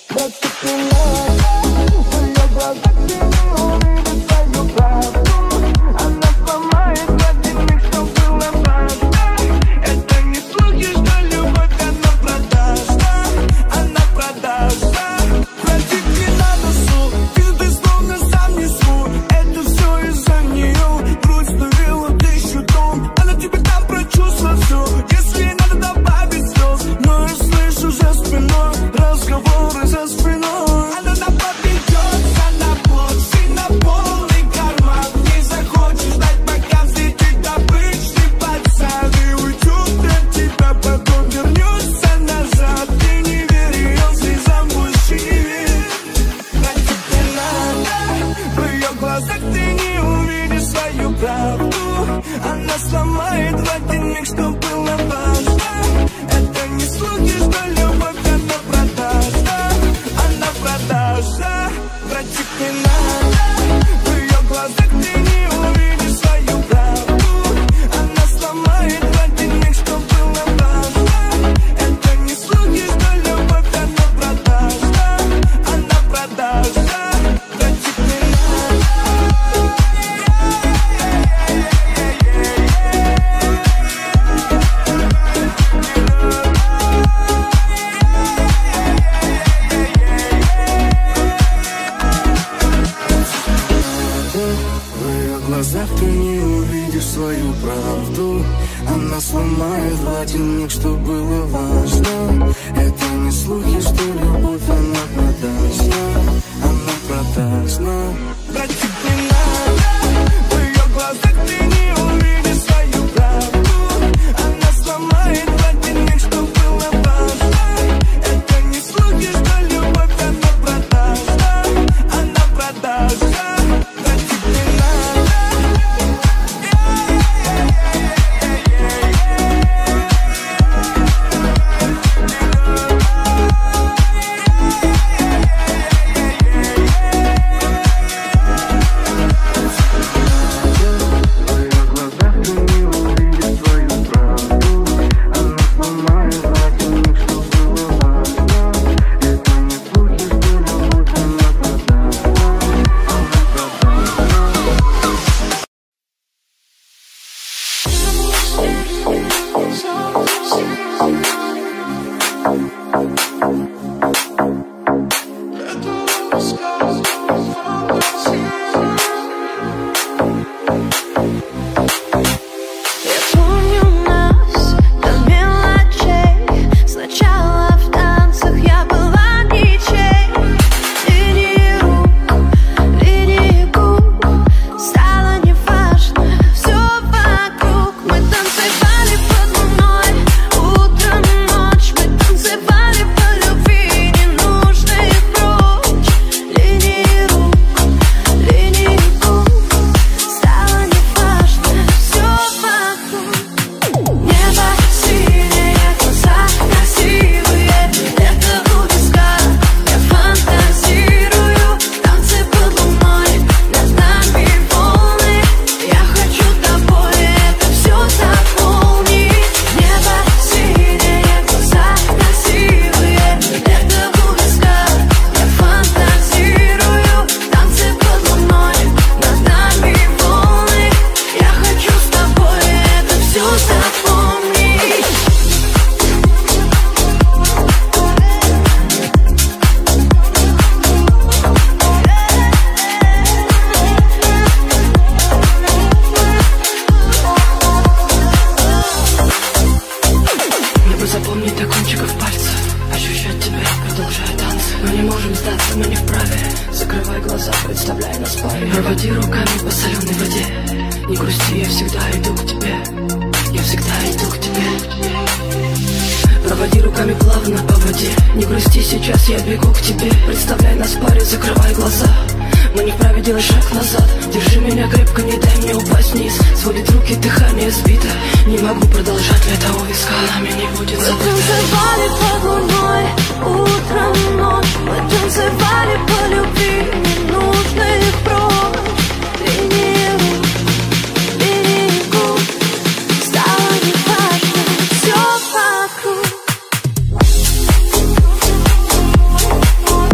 Проводи руками по соленой воде. Не грусти, я всегда иду к тебе. Я всегда иду к тебе. Проводи руками плавно по воде. Не грусти, сейчас я бегу к тебе. Представляй нас в паре, закрывай глаза. Мы не вправе делать шаг назад. Держи меня крепко, не дай мне упасть вниз. Сводит руки, дыхание сбито. Не могу продолжать, лето у виска нами не будет забыто. Мы танцевали под луной, утром, ночь. Мы танцевали по любви, ненужных прочь. Линии рук, линии губ. Стало неважно, все вокруг.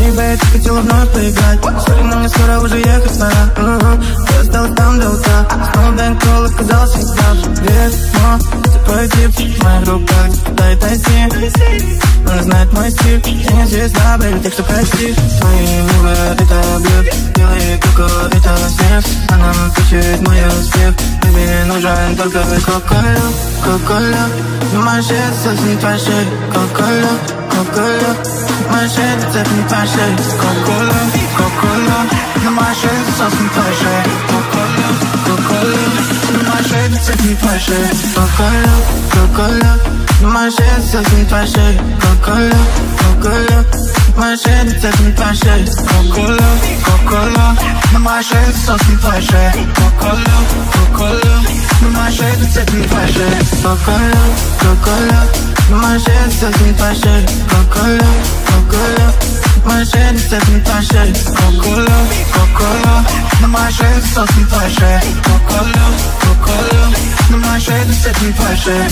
Эй, бэй, ты хотела вновь поиграть. Сори, но мне скоро уже ехать пора. Я осталась там до утра. Снова бэнкролл, оказался неправ. Дерьмо, ты твой тип, в моих руках куда и дойти. Он знает мой стиль, я не звезда, бэйби, так что прости. Твои губы, это бьет, белые коко, это снег. А нам пишет мой успех. Бэйби, нужен только кока-кола, кока-кола. Моя шея совсем твоя шея, кока-кола, кока-кола. Моя шея цепнет твоя шея, кока-кола, кока-кола. Моя шея совсем твоя шея, кока-кола, кока-кола. Моя шея цепнет твоя шея, кока-кола, кока-кола. Моя шея совсем твоя шея, кока-кола, кока-кола. Моя шея цепнет твоя шея, кока-кола, кока-кола. Моя шея совсем твоя шея, кока-кола, кока-кола. Моя шея цепнет твоя шея, кока-кола, кока-кола. Моя шея совсем твоя шея, кока-кола, кока-кола. Моя шея цепнет твоя шея, кока-кола, кока-кола. Моя шея совсем твоя шея, кока-кола, кока-кола. Моя шея цепнет твоя шея.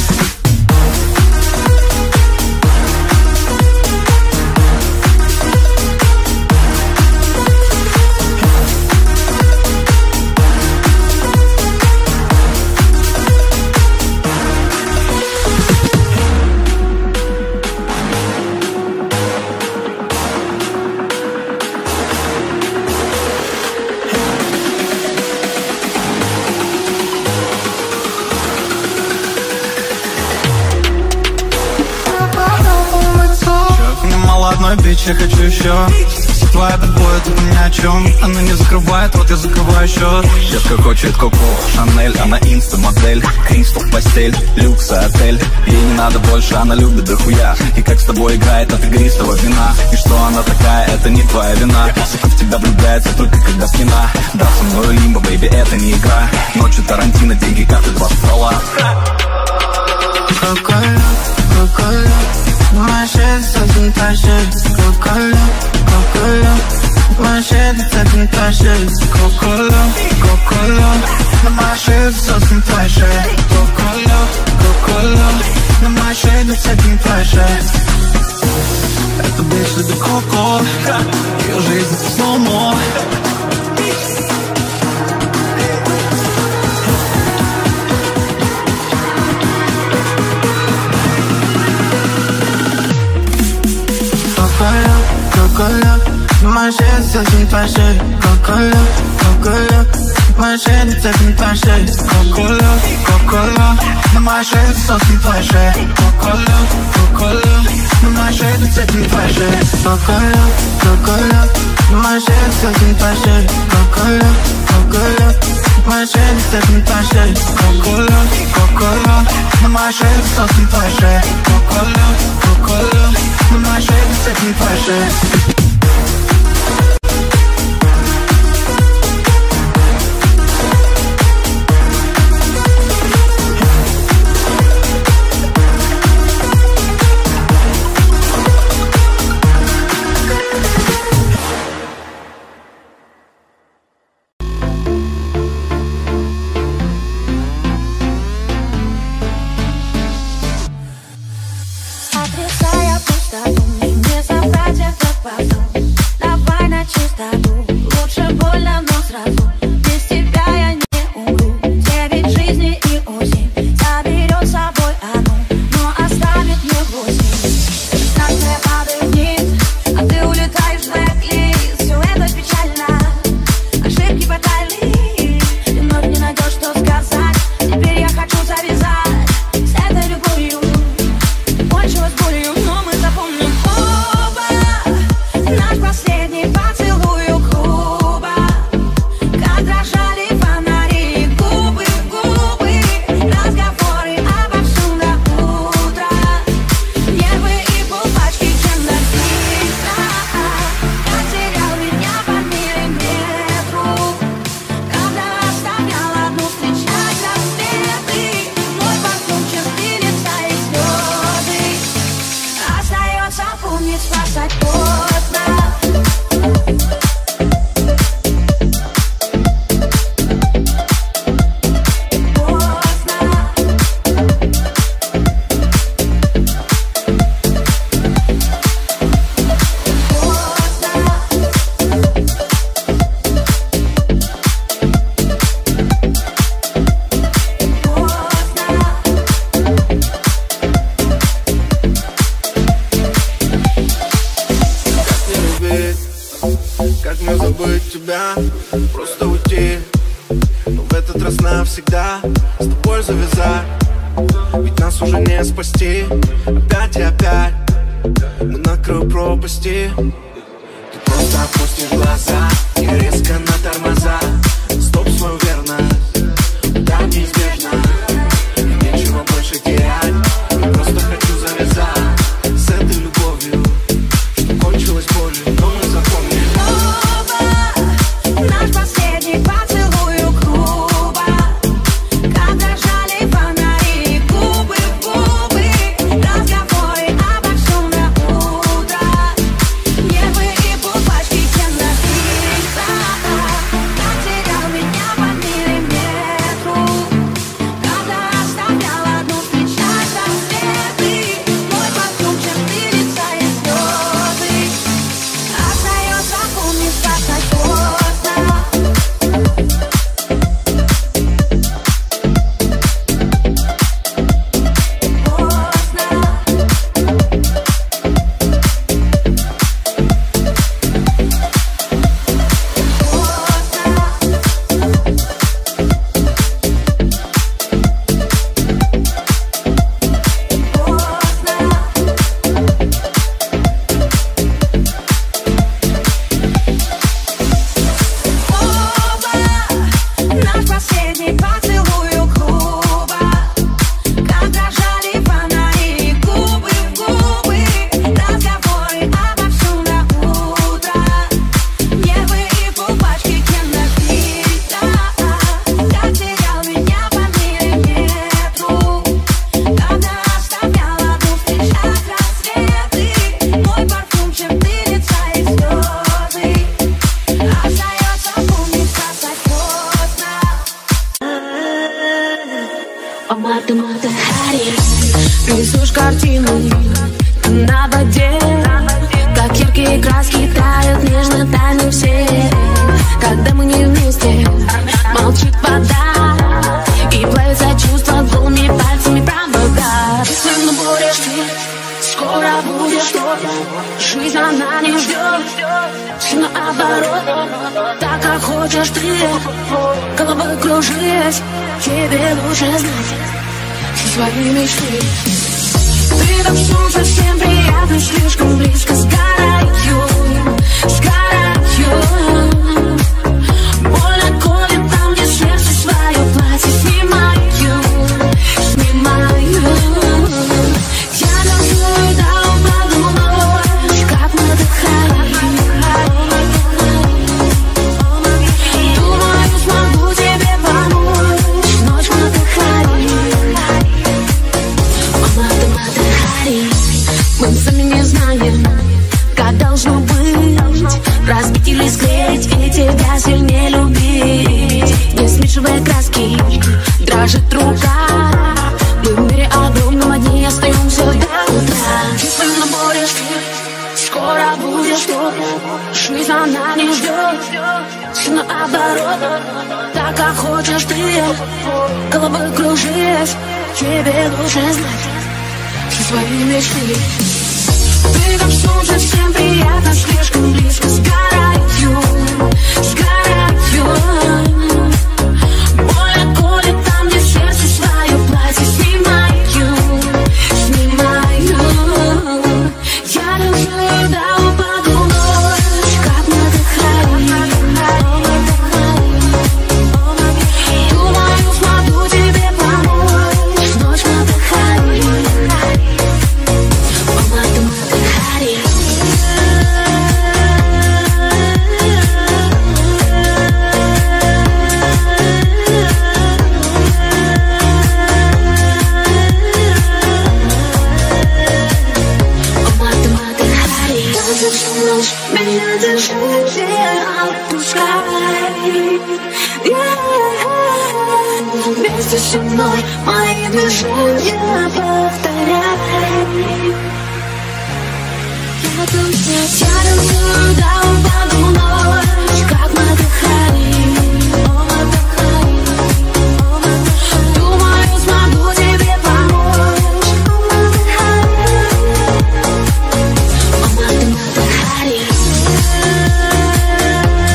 Бич, я хочу еще. Твоя бэтбой, это ни о чем. Она не закрывает рот, я закрываю счет. Девка хочет Коко, Шанель, она инста-модель. Кристал, постель, люкс, отель. Ей не надо больше, она любит дохуя. И как с тобой играет от игристого вина. И что она такая, это не твоя вина. Сука в тебя влюбляется только когда спина. Да, со мной лимбо, бэйби, это не игра. Ночью Тарантино, деньги, карты, 20 ствола. Кока-кола, кока-кола. Моя шея совсем твоя шея, кока-кола, кока-кола. Моя шея цепнет твоя шея, кока-кола, кока-кола. Моя шея совсем твоя шея, кока-кола, кока-кола. Моя шея цепнет твоя шея. Это бич, это коко, ее жизнь слоумо. Кока-кола, кока-кола. Моя шея совсем твоя шея, кока-кола, кока-кола. Моя шея цепнет твоя шея, кока-кола, кока-кола. Моя шея совсем твоя шея, кока-кола, кока-кола. Моя шея цепнет твоя шея, кока-кола, кока-кола. Моя шея совсем твоя шея, кока-кола, кока-кола. Моя шея цепнет твоя шея, кока-кола, кока-кола. Моя шея совсем твоя шея, кока-кола, кока-кола. Моя шея цепнет твоя шея. Отрицая пустоту, не собрать это потом. Давай на чистоту, лучше больно, но сразу. Без тебя я не умру. 9 жизней и осень заберет с собой одну, но оставит мне 8. Станция падает вниз, а ты улетаешь в блэк-лист. Все это печально, ошибки фатальны. Ты вновь не найдешь, что сказать. Теперь я хочу завязать с этой любовью. Кончилось болью, но мы запомним оба наш последний поцелуй у клуба. Как дрожали фонари, губы в губы, разговоры обо всем до утра. Нервы и полпачки, чем достигла. Как терял меня по миллиметру, когда оставлял одну встречать рассветы. Мой парфюм, черты лица и слезы. Остается помнить, спасать поздно. Поздно. хочу забыть тебя, просто уйти, но в этот раз навсегда с тобой завязать. Ведь нас уже не спасти, опять и опять мы на краю пропасти. Ты просто опустишь глаза и резко на тормоза. Стоп свою верность, да, неизбежно. И нечего больше терять, я просто хочу завязать с этой любовью, что кончилась болью, но мы запомним. Оба, наш последний поцелуй у клуба, как дрожали фонари, губы в губы, разговоры обо всем на утро, нервы и полпачки теннисиста. Как терял меня по миллиметру, когда оставлял одну встречать рассветы. Мой парфюм, черты лица и слезы, остается помнить, сказать поздно. Наш последний поцелуй у клуба, как дрожали фонари, губы в губы, разговоры обо всем на утро, нервы и полпачки теннисиста. Как терял меня по миллиметру, когда оставлял одну встречать рассветы. Мой парфюм, черты лица и слезы, остается помнить, сказать поздно. О, Марта, Марта, Хари, рисуешь картины на воде, как яркие краски тают нежно тайны все. Когда мы не вместе, молчит вода, и плавится чувство голыми пальцами провода. Ты словно будешь ты, скоро будешь что? Жизнь она не ждет, все наоборот, так как хочешь ты. Головой кружилась, тебе лучше знать все свои мечты. Ты там шум совсем приятный, слишком близко сгораю, сгораю. Больно колет там, где сердце свое платье снимаю, снимаю. Я танцую до упаду ночь, как мы отдыхаем. Думаю, смогу тебе помочь, ночь мы отдыхаем. Марта, Марта, Хари, мы сами не знаем, как должно быть, разбить или склеить и тебя сильнее любить. Не смешивая краски, дрожит рука, мы в мире огромном одни остаемся до утра. Ты словно будешь ты, скоро будешь тут, жизнь она не ждет, все наоборот, так как хочешь ты. Головой кружилась, тебе лучше знать все свои мечты. Ты как солнце, всем приятно, слишком близко сгораю, сгораю. Больно колет там, где сердце свое платье снимаю, снимаю. Я танцую до упаду ночь, как мы отдыхаем. Думаю, смогу тебе помочь, ночь мы отдыхаем. Марта, Марта, Хари. Марта, Марта, Хари. Танцы всю ночь, меня держи, не отпускай. Вместе со мной мои движения повторяй. Я танцую до упаду ночь, как мы отдыхаем. Думаю, смогу тебе помочь. Марта, Марта, Хари.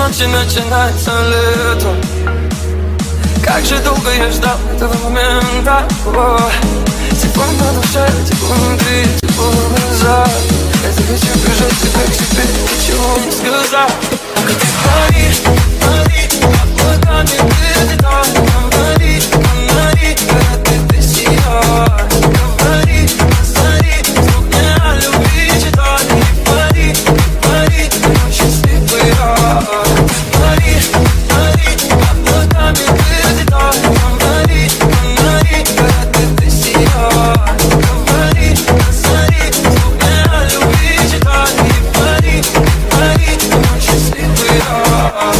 ночи начинается лето. Как же долго я ждал этого момента. Тепло на душе, тепло внутри, тепло в глазах. Я захочу прижать тебя к себе, ничего не сказать. Только ты паришь, паришь, облаками ты летаешь. Говори, говори, когда ты сияешь. Говори, позори, вдруг мне о любви читай. Пари, пари, очень счастливый я. Паришь, паришь, облаками ты летаешь. Говори, говори, когда ты сияешь. Говори, позори, вдруг мне о любви читай. Пари, пари, очень счастливый я.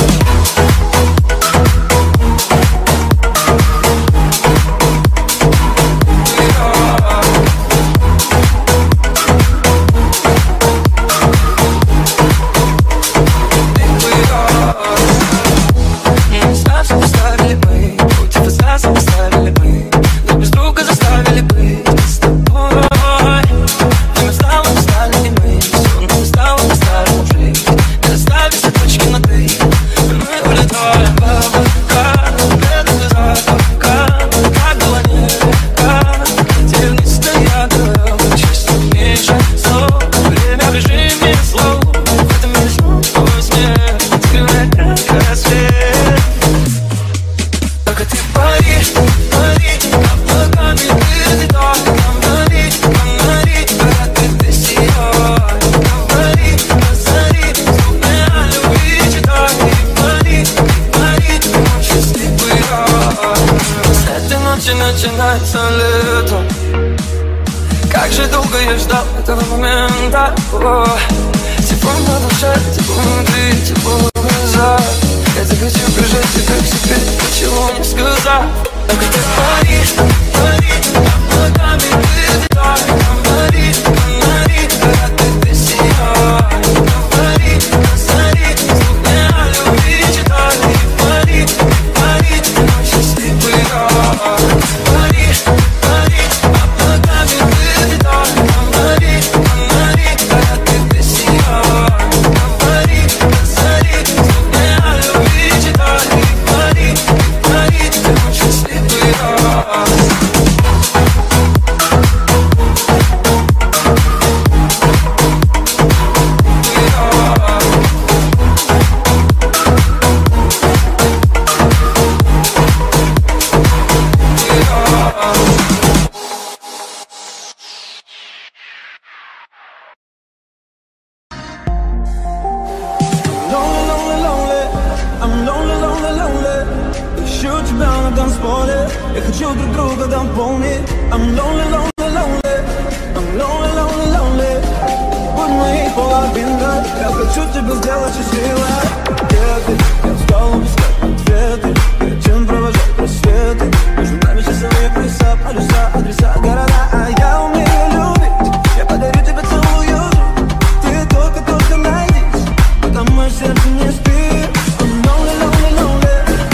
Начинается лето. Как же долго я ждал этого момента. Тепло на душе, тепло внутри, тепло в глазах. Я захочу прижать тебя к себе, ничего не сказать. Только ты паришь, паришь, облаками ты летаешь. Говори, говори, когда ты сияешь. Говори, позори, вдруг мне о любви читай. Пари, пари, очень счастливый я. Паришь, паришь, облаками ты летаешь. Говори, говори, когда ты сияешь. Говори, позори, вдруг мне о любви читай. Пари, пари, очень счастливый я. Я хочу друг друга дополнить. I'm lonely, lonely, lonely. I'm lonely, lonely, lonely. Будь моей половиной. Я хочу тебя сделать счастливой. Я устал искать ответы. Перед чем провожать рассветы. Между нами часовые пояса, полюса, адреса, города. А я умею любить. Я подарю тебе целую. Ты только найдись, пока мое сердце не спит. I'm lonely, lonely, lonely.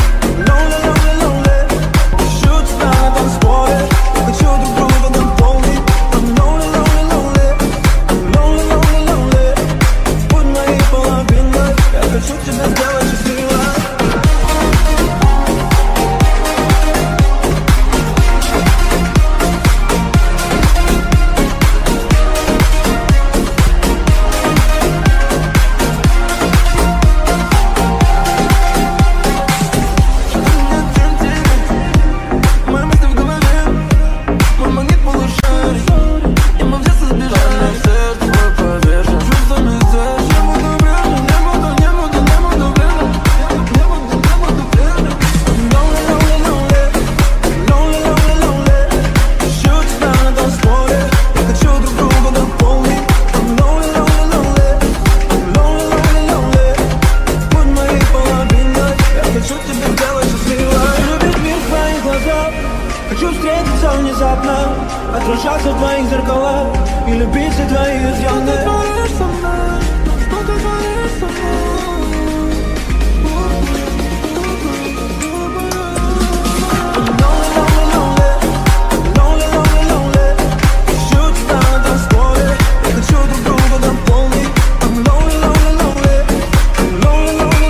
Хочу встретиться внезапно, отражаться в твоих зеркалах и любить все твои изъяны. Что ты творишь со мной? Что ты творишь со мной? Lonely, lonely, lonely.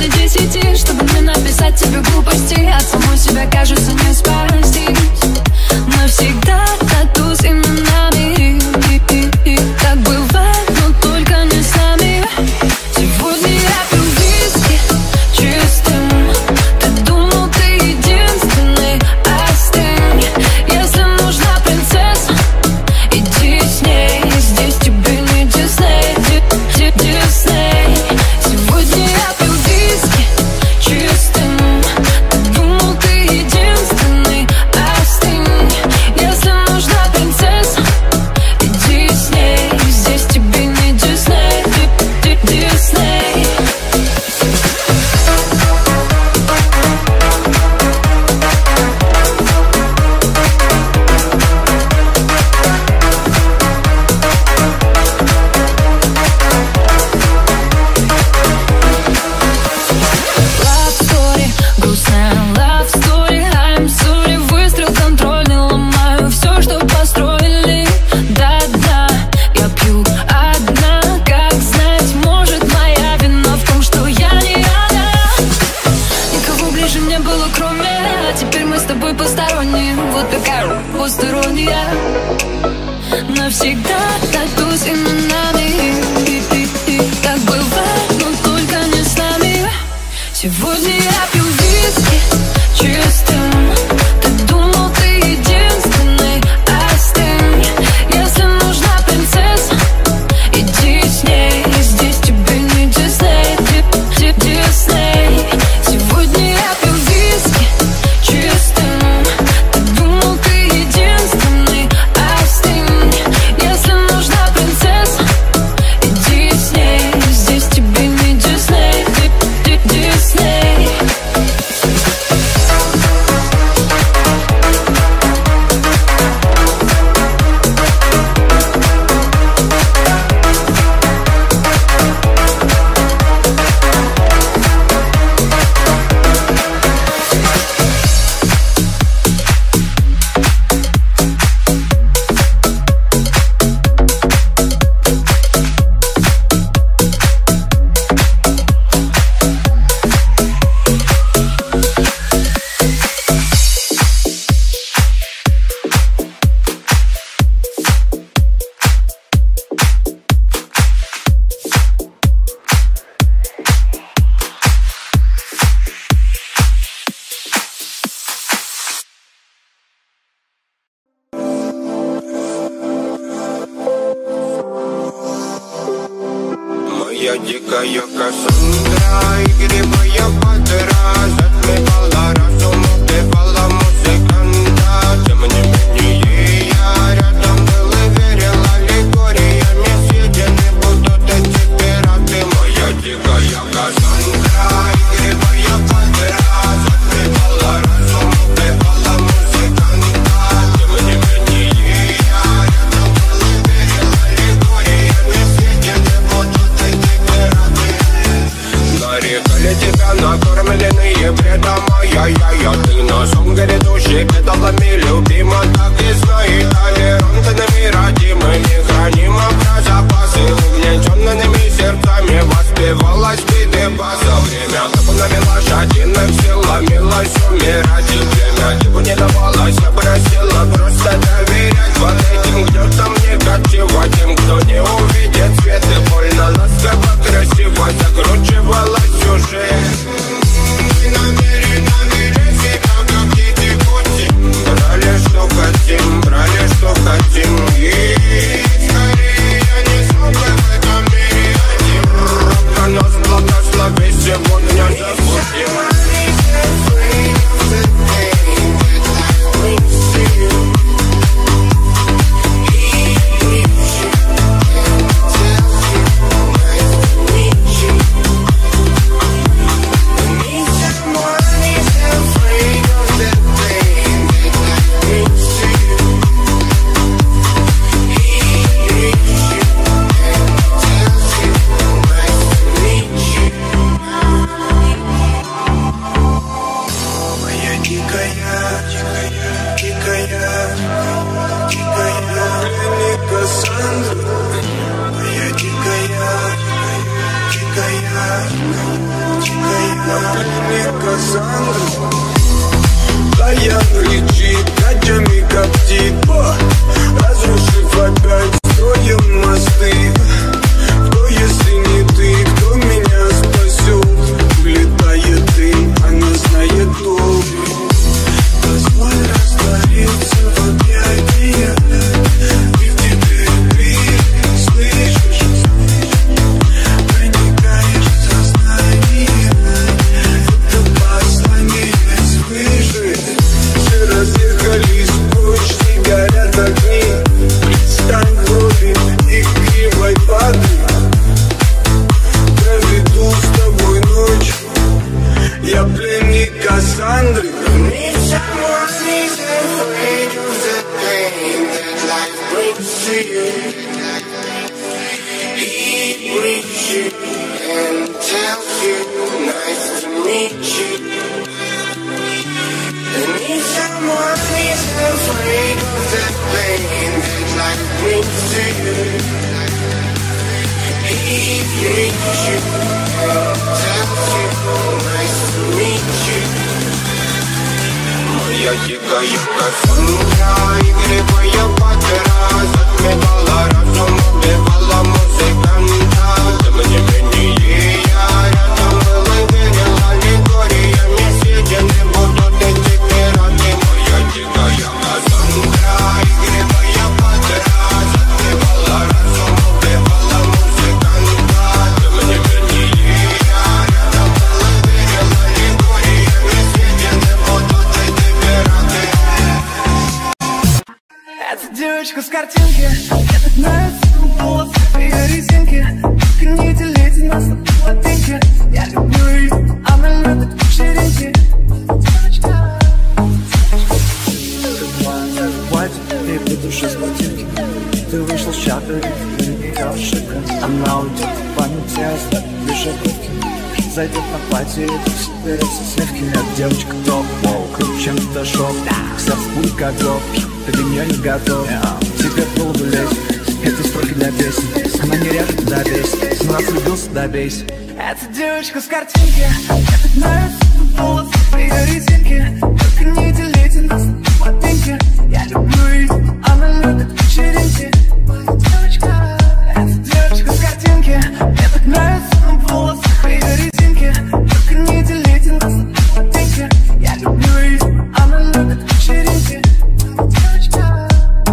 кроме 10, чтобы не написать тебе глупости. От самой себя, кажется, не спастись. Навсегда тату с именами. Так бывает, но только не с нами. Сегодня я пью виски чистым. Ты думал, ты единственный, остынь. Если нужна принцесса, иди с ней. Здесь тебе не Дисней, Дисней. Сегодня я пью виски чистым. Ты думал, ты единственный, остынь. Если нужна принцесса, иди с ней. Здесь тебе не Дисней, Дисней. Love story, грустная love story. I'm sorry, выстрел контрольный, ломаю все, что построили. Да-да, я пью одна. Как знать, может, моя вина в том, что я не она. Никого ближе не было, кроме. А теперь мы с тобой посторонние. Вот такая посторонняя. Навсегда тату с именами. Так бывает, но только не с нами. Сегодня я пью виски чистым. Ты думал, ты единственный, остынь. Если нужна принцесса, иди с ней. Здесь тебе не Дисней, Дисней. Сегодня я пью виски чистым. Ты думал, ты единственный, остынь. Если нужна принцесса, иди с ней. Здесь тебе не Дисней, Дисней. Моя дикая Кассандра, игривая подра, затмевала разум, убивала музыканта. Тем не менее я рядом был и верил аллегориями. Съедены будут эти пираты. Моя дикая Кассандра, игривая подра, затмевала разум, убивала музыканта. Тем не менее я рядом был и верил аллегориями. Съедены будут эти пираты. Нарекали тебя накормленные бредом, ай-яй-яй. Ты носом грядущий педалами любима, так и знай. Толерантными родимыми храним про запасы. Угнетенными сердцами воспевалась биты база. Время табунами лошадиных сил ломилось умирать. И время типу не давалось, я просила просто доверять. Вот этим гнетом негатива, тем, кто не увидит свет. И больно ласково, красиво закручивала сюжет. Мы намеренно вели себя, как дети пути. Брали, что хотим, брали, что хотим. И скорее я не смог бы в этом мире один. Рука нас благослови, сегодня забудем. Кассандры. Твоя кричит, ночами коптит, разрушив опять, строим мосты. Кто, если не ты, кто меня спасет? Улетает дым, она знает толк. Позволь раствориться в объятиях. И в тебе ты слышишь, проникаешь в сознание. Это послание свыше. Все разъехались прочь, не горят огни. Стань в роли игривой воды. Проведу с тобой ночь. Я пленник Кассандры. Я тикаю Кассандра, игривая патера, затмевала разум, убивала музыканта. Тем не менее я рядом был и верил аллегориями. Съедены будут эти пираты. Моя тикая Кассандра, игривая патера, затмевала разум, убивала музыканта. Тем не менее я рядом был и верил аллегориями. Съедены будут эти пираты. Эта девочка с картинки, я так нравится голос в ее резинке. Только не делите нас на половинки. Я люблю ее, она любит вечеринки. Девочка, ты по душе с ботинки. Ты вышел с чата, и я ошибка. Она уйдет в памяти, оставит лишь обрывки. Зайдет на платье, соберется сливки. Эта девочка топ, круче, чем фотошоп. Сердце пуль как лоб, ты для нее не готов. Тебе в голову лезть, это строки для песен. Она не режет до бейс, снова влюбился до бейс. Эта девочка с картинки, я так нравится голос в ее резинке. Только не делите нас на половинки. Я люблю ее, она любит вечеринки. Девочка, эта девочка с картинки, я так нравится голос в ее резинке. Только не делите нас на половинки. Я люблю ее, она любит вечеринки. Девочка,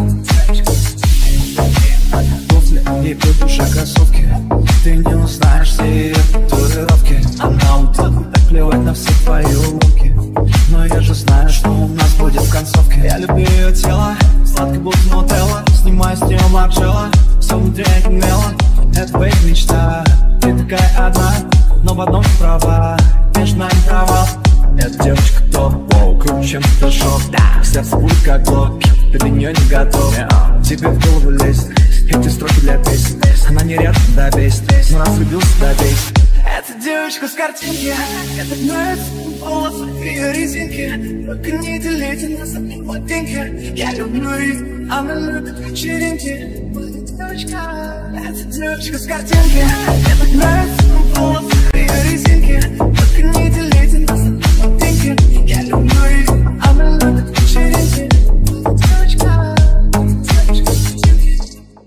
туфли, ей по душе кроссовки. Ты не узнаешь все ее татуировки. Она уйдет, так плевать на все твои уловки. Но я же знаю, что у нас будет в концовке. Я люблю ее тело, сладко будто нутелла. Снимаю с нее марджела, все внутри онемело. Это твоя мечта, ты такая одна, но в одном не права, нежная не права. Эта девочка топ, круче, чем фотошоп. Сердце будет как блок, ты для нее не готов. Тебе в голову лезет, эти строки для песен. Она не рядом до бейс, но раз влюбился до бейс. Эта девочка с картинки, я так нравится голос в ее резинке. Только не делите нас на половинки. Я люблю ее, она любит вечеринки. Девочка, эта девочка с картинки, я так нравится голос в ее резинке. Только не делите нас на половинки. Я люблю ее, она любит вечеринки. Девочка, девочка с картинки.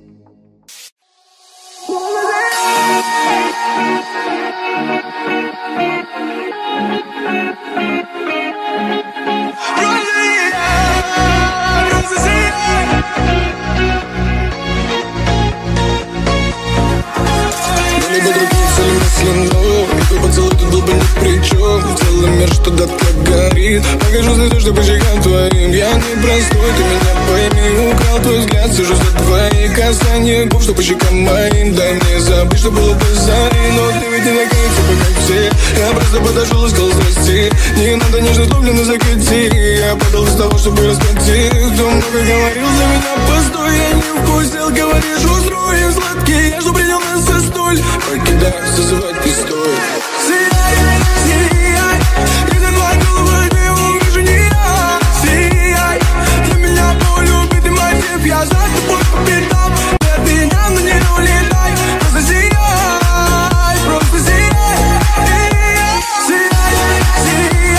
Твой поцелуй тут был бы ни при чем. Целый мир что-то так горит. Покажу слезы, что по щекам твоим. Я не простой, ты меня пойми. Украл твой взгляд, сижу за твои касания губ, что по щекам моим. Дай мне забыть, что было до зари. Но ты ведь не такая, типа как все. Я просто подошел и сказал здрасте. Не надо нежно слов для закати. Я подал из того, чтобы раскатить. Кто много говорил за меня, постой. Я не вкусил, говоришь, устроим сладкий. Я жду, придем нас за столь. Покидай, зазывать не стоит. Сияй, сияй, лидер твоей головы, ты увижу не я. Сияй, для меня полюбит и мотив. Я за тобой по пятам. От меня, но не улетай. Просто сияй, просто сияй. Сияй, сияй,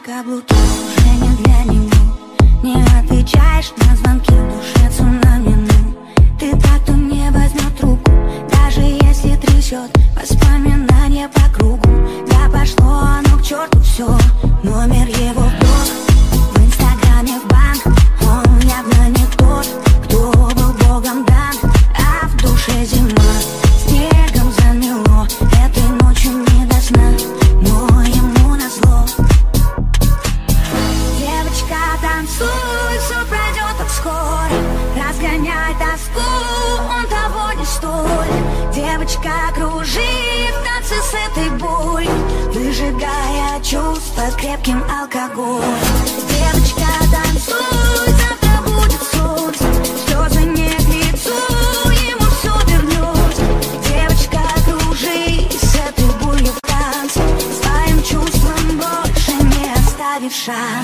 каблуки уже не для него. Не отвечаешь на звонки, в душе цунами, ну. Ты так, кто не возьмет трубку, даже если трясет воспоминания по кругу. Да пошло оно к черту все, номер его в блог, в инстаграме в бан. Он явно не тот, кто был богом дан, а в душе зима. Снегом замело, этой ночью не до сна, но ему назло. Девочка, танцуй, все пройдет так скоро. Разгоняй тоску, он того не стоит. Девочка, кружи в танце с этой болью, выжигая чувства крепким алкоголем. Девочка, танцуй, завтра будет солнце, слезы не к лицу, ему все вернется. Девочка, кружи с этой болью в танце, своим чувствам больше не оставив шанс.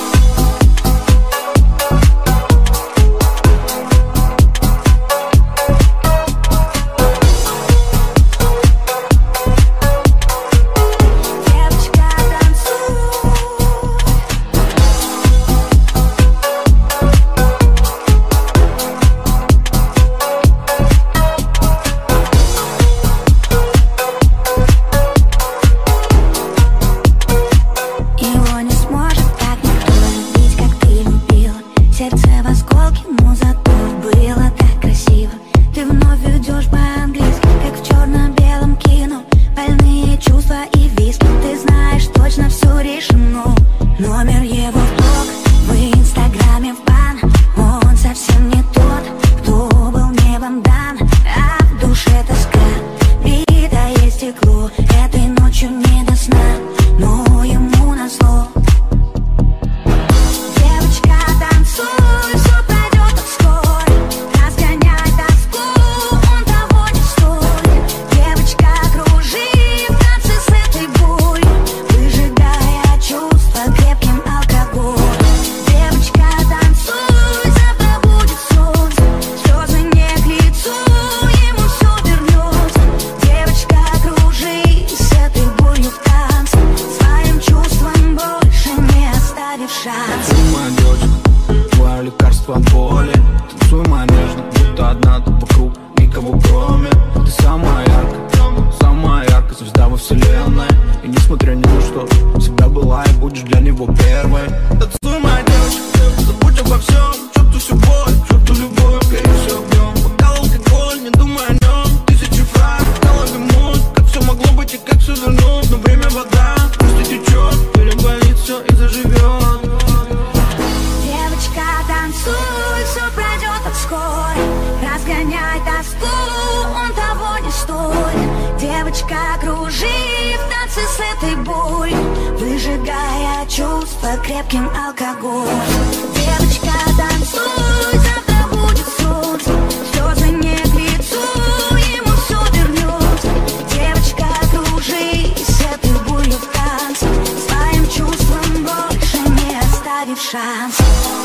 Крепким алкоголем. Девочка, танцуй, завтра будет солнце, слезы не к лицу, ему все вернется. Девочка, кружи с этой болью в танце, своим чувствам больше не оставив шанс.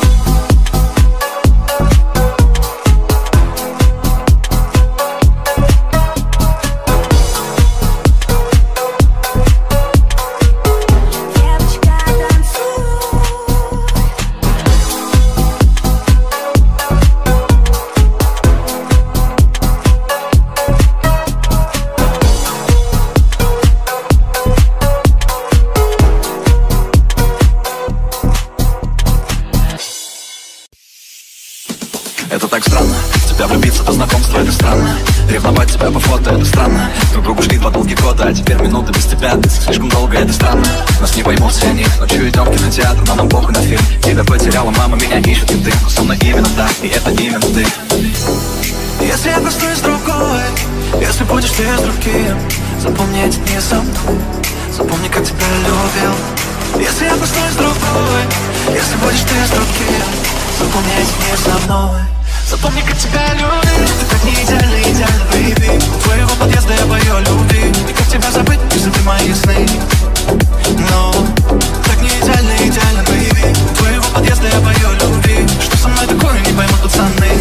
Это так странно, в тебя влюбиться до знакомства это странно. Ревновать тебя по фото это странно. Друг другу шли 2 долгих года, а теперь минуты без тебя. Ты слишком долго, это странно. Нас не поймут все они, ночью идем в кинотеатр, но нам похуй на фильм. Тебя потеряла мама, меня ищет и ты, но со мной именно так, и это именно ты. Если я проснусь с другой, если будешь ты с другим, запомни эти дни со мной, запомни, как тебя любил. Если я проснусь с другой, если будешь ты с другим, запомни эти дни со мной, запомни, как тебя любил. Ты так не идеально, идеально, baby. У твоего подъезда я пою о любви. И как тебя забыть, если ты мои сны? Но так не идеально, идеально, baby. У твоего подъезда я пою о любви. Что со мной такое, не поймут пацаны.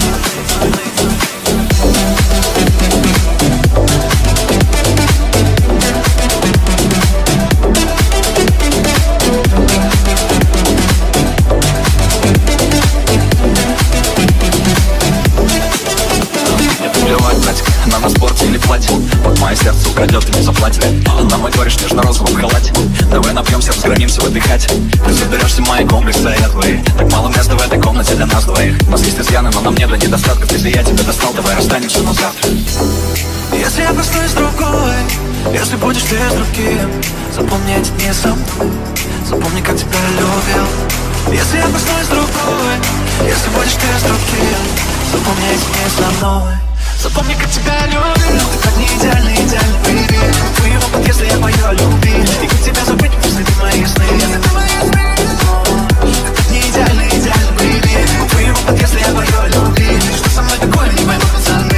сердце украдет и не заплатит. На мой говоришь нежно-розовом халате. Давай напьемся, разгромимся в этой хате. Ты заберешься в мои комплексы, а я твои. Так мало места в этой комнате для нас двоих. У нас есть изъяны, но нам нет до недостатков. Если я тебя достал, давай расстанемся, но завтра. Если я проснусь другой, если будешь ты с другим, запомни эти дни со мной, запомни, как тебя любил. Если я проснусь другой, если будешь ты с другим, запомни эти дни со мной, запомни, как тебя любил. Ты так не идеальный, идеальный, baby. В твоем подъезде я пою о любви, и как тебя забыть, пусть это мои сны. Это мои сны. Ты так не идеальный, идеальный, baby. В твоем подъезде я пою о любви, что со мной такое, не поймут пацаны.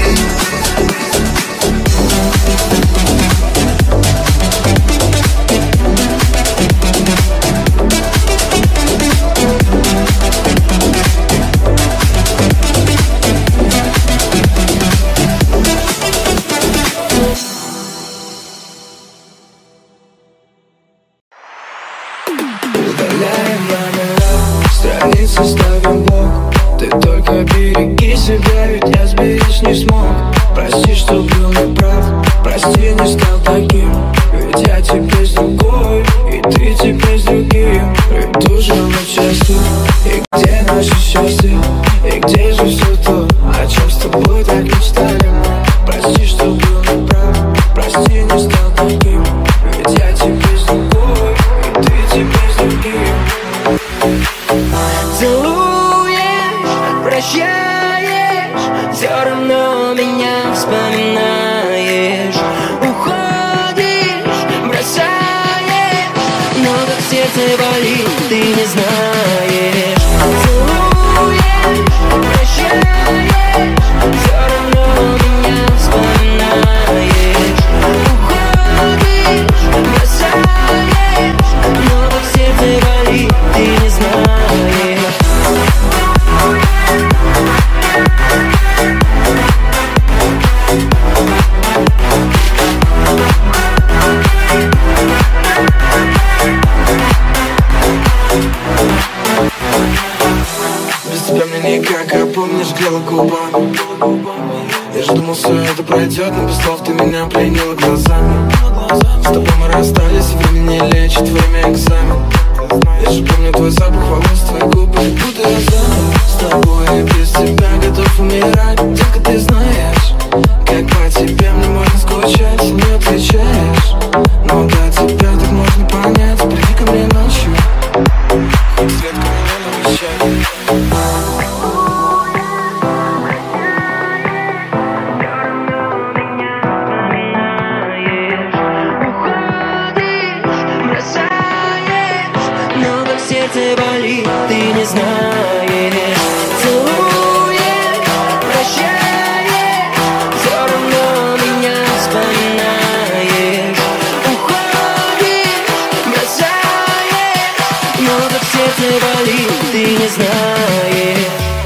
Страницы ставим в блок. Ты только береги себя, ведь я сберечь не смог. Прости, что был неправ, прости, не стал таким. Ведь я теперь с другой, и ты теперь с другим. Ведь уже участвуй. И где наше счастье, и где же все то, о чем с тобой так мечтали мы. Прости, что был неправ, прости, не стал таким. Ведь я теперь с другой, и ты теперь с другим. Целуешь, прощаешь, все равно меня вспоминаешь. Уходишь, бросаешь, но как сердце болит, ты не знаешь. Целуешь, прощаешь, все равно меня вспоминаешь. Уходишь, бросаешь, но как сердце болит, ты не знаешь. Без тебя мне никак, а помнишь, грела губами. Я же думал, все это пройдет, но без слов ты меня пленила глазами. С тобой мы расстались, время не лечит, время экзамен. Я же помню твой запах волос, твои губы, как будто я заново. С тобой и без тебя готов умирать. Детка, ты знаешь, как по тебе мне можно скучать. Не отвечаешь, но до тебя так можно понять. Приди ко мне ночью, хоть светка меня навещает. Сердце болит, ты не знаешь. Целуешь, прощаешь, все равно меня вспоминаешь. Уходишь, бросаешь, но как сердце болит, ты не знаешь.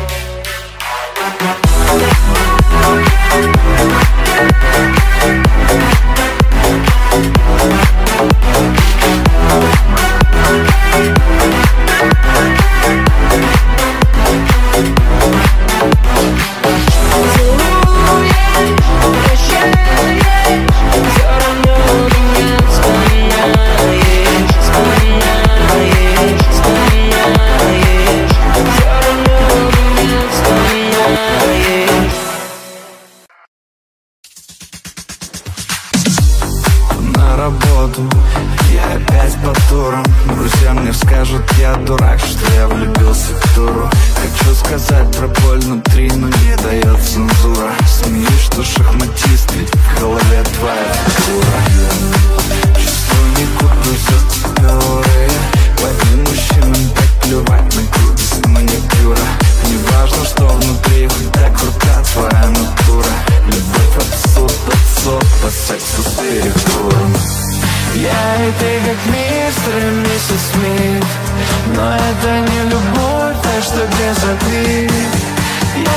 Я опять по турам. Друзья мне скажут, я дурак, что я влюбился в туру. Хочу сказать про боль внутри, но не дает цензура. Смеюсь, что шахматист, ведь в голове твоя фигура. Чувствую, не купюсь от теории. Твоим мужчинам так плевать на крутость маникюра. Не важно, что внутри, хоть так крута твоя натура. Любовь от по сексу с перекуром. Я и ты как мистер и миссис Смит, но это не любовь, так что где же ты? Я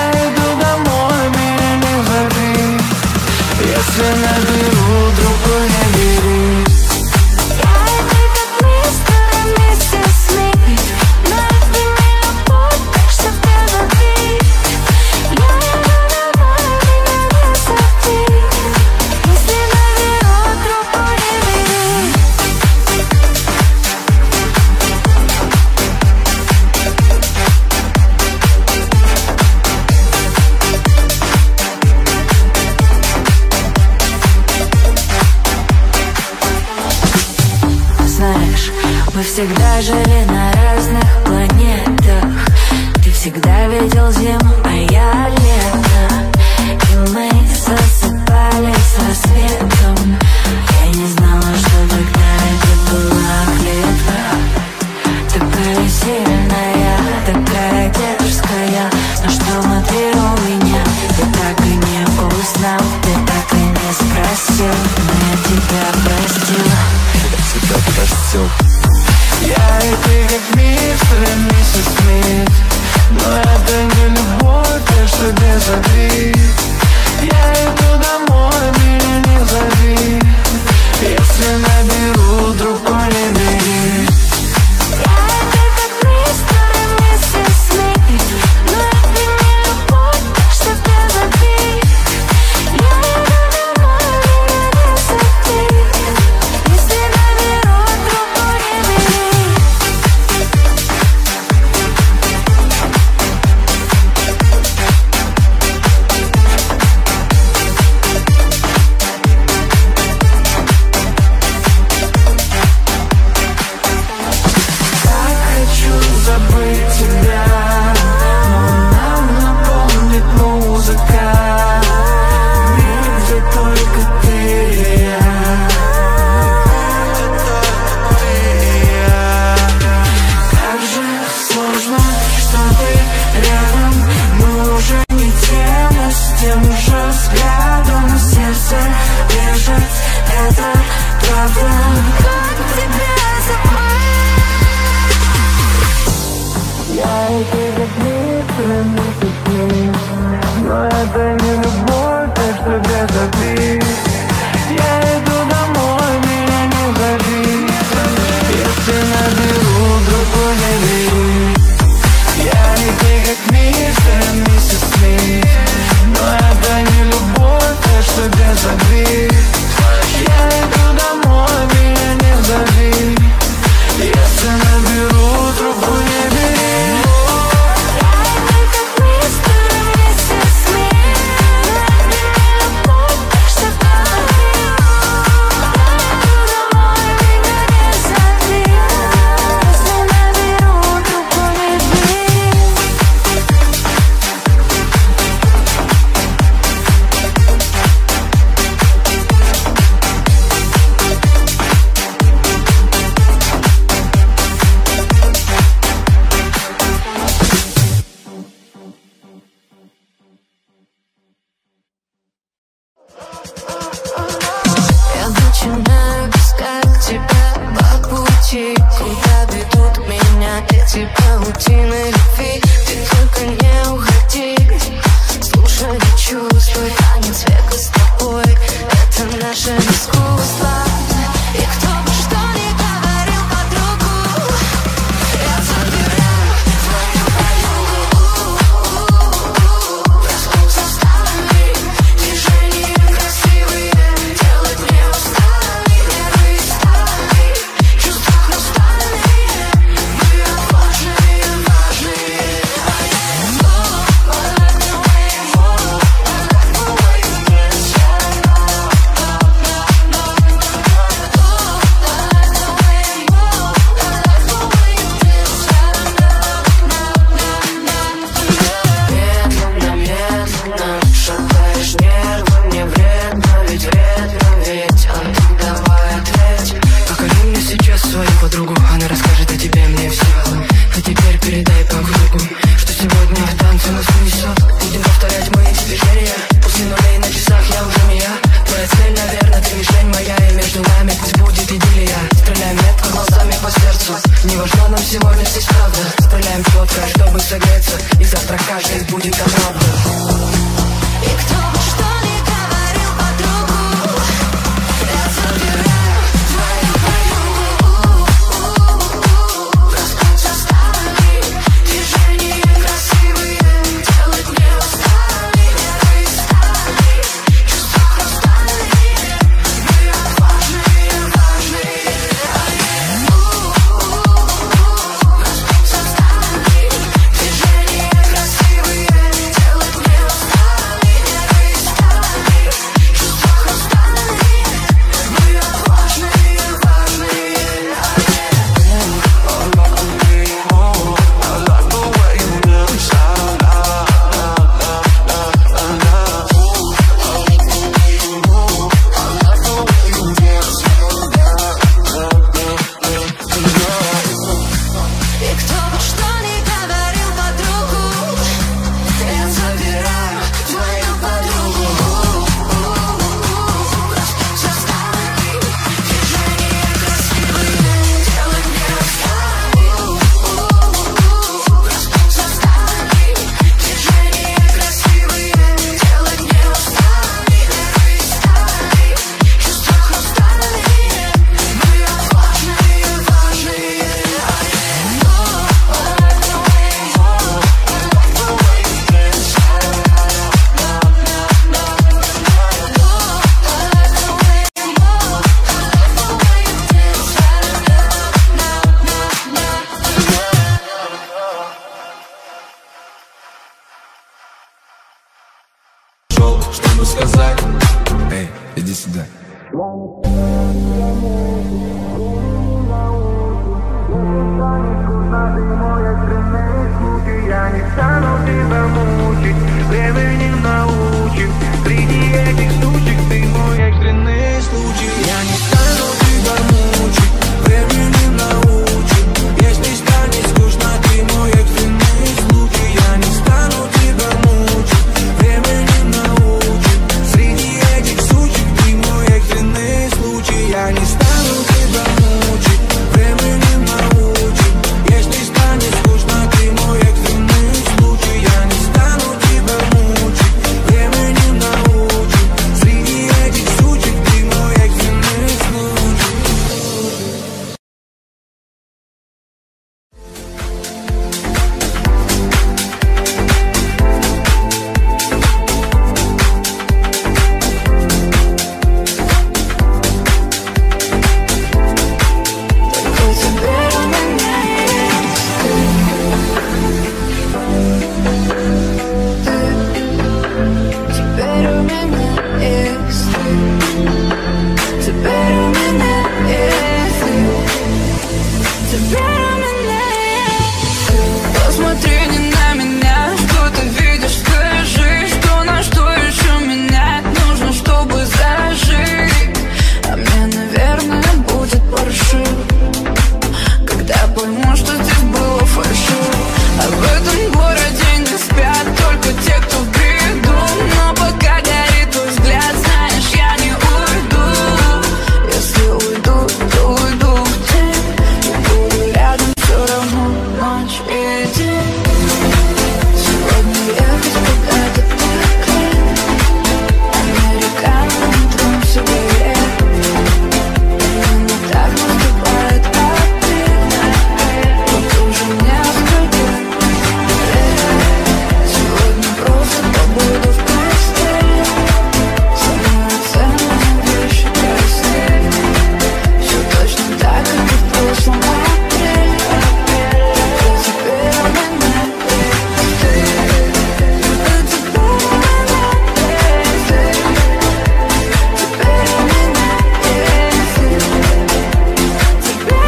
всегда жили на разных планетах. Ты всегда видел зиму, а я лето. И мы засыпали с рассветом. Я не знала, что тогда это была клетка. Такая сильная, такая дерзкая. Но что внутри у меня, ты так и не узнал. Ты так и не спросил, но я тебя простил. Я тебя простил. Я и ты как мистер и миссис Смит. Но это не любовь, так что без обид. Я иду домой, меня не зови. Если наберу, другой не бери. Я и ты как мистер и миссис Смит. Но это не любовь, так что без обид. Я иду домой, меня не зови. Если наберу, другой не бери. Так хочу забыть тебя, но нам напомнит музыка. Мир, где только ты и я. Как же сложно, что ты рядом. Мы уже не те, но с тем же взглядом. Сердце бежит, это правда. Как тебя забыть? Я и ты как мистер и миссис Смит. Но это не любовь, так что без обид. Я иду домой, меня не зови. Если наберу, другой не бери. Я и ты как мистер и миссис Смит. Но это не любовь, так что без обид. Я иду домой, меня не зови. Если наберу, другой не бери. Я и ты как мистер и миссис Смит. Но это не любовь, так что без обид. Я иду домой, меня не зови. Если наберу, другой не бери. Я начинаю искать тебя по пути, куда ведут меня эти паутины любви. Ты только не уходи, слушай и чувствуй танец века с тобой. Это наше искусство. И кто бы что ни говорил подругу, я забираю твою поюгу. Проснуться стали движения красивые, делать мне устали, нервы стали, чувства хрустальные. Мы отважные, важные. Медленно, медленно шатаешь нервы, мне вредно, ведь давай ответь. Покажи мне сейчас свою подругу, она расскажет о тебе мне все. А теперь передай по кругу, что сегодня в танце нас унесет. Будем повторять мои движения, после нулей на часах я уже не я. Твоя цель, наверное, ты мишень моя, и между нами пусть будет идиллия. Стреляем метко глазами по сердцу, не важно нам сегодня здесь правда. Стреляем четко, чтобы согреться, и завтра каждый будет оправдан. И кто бы что ни говорил подругу, я забираю твою поюгу. Проснуться стали движения красивые, делать мне устали, нервы стали, чувства хрустальные. Мы отважные, важные. Проснуться стали движения красивые, делать мне устали. чтобы сказать: эй, иди сюда. Я не стану тебя мучить, временем научим. Среди этих штучек ты мой экстренный случай. Я не стану тебя мучить, временем научим. Если станет скучно, ты мой экстренный случай. Я не стану тебя мучить, временем научим. Среди этих штучек ты мой экстренный случай. Я не стану тебя мучить, временем научим. Если станет скучно, ты мой экстренный случай. Я не стану тебя мучить, временем научим. Среди этих штучек ты мой экстренный случай. Посмотри не на меня, что ты видишь, скажи, что на что еще менять нужно, чтобы зажить. А мне, наверное, будет паршиво, когда пойму, что здесь было фальшиво. А в этом городе не спят только те, кто в бреду. Но пока горит твой взгляд, знаешь, я не уйду. Если уйду, то уйду в тень, и буду рядом все равно ночь и день. Сегодня ехать куда-то так лень, американцам трем сигарет. Именно так наступает апрель, вот уже несколько лет. Сегодня просто побуду в постели, самая ценная вещь — постель. Все точно так, как и в прошлом апреле. А теперь у меня есть ты. А теперь у меня есть ты. Теперь у меня есть ты. Теперь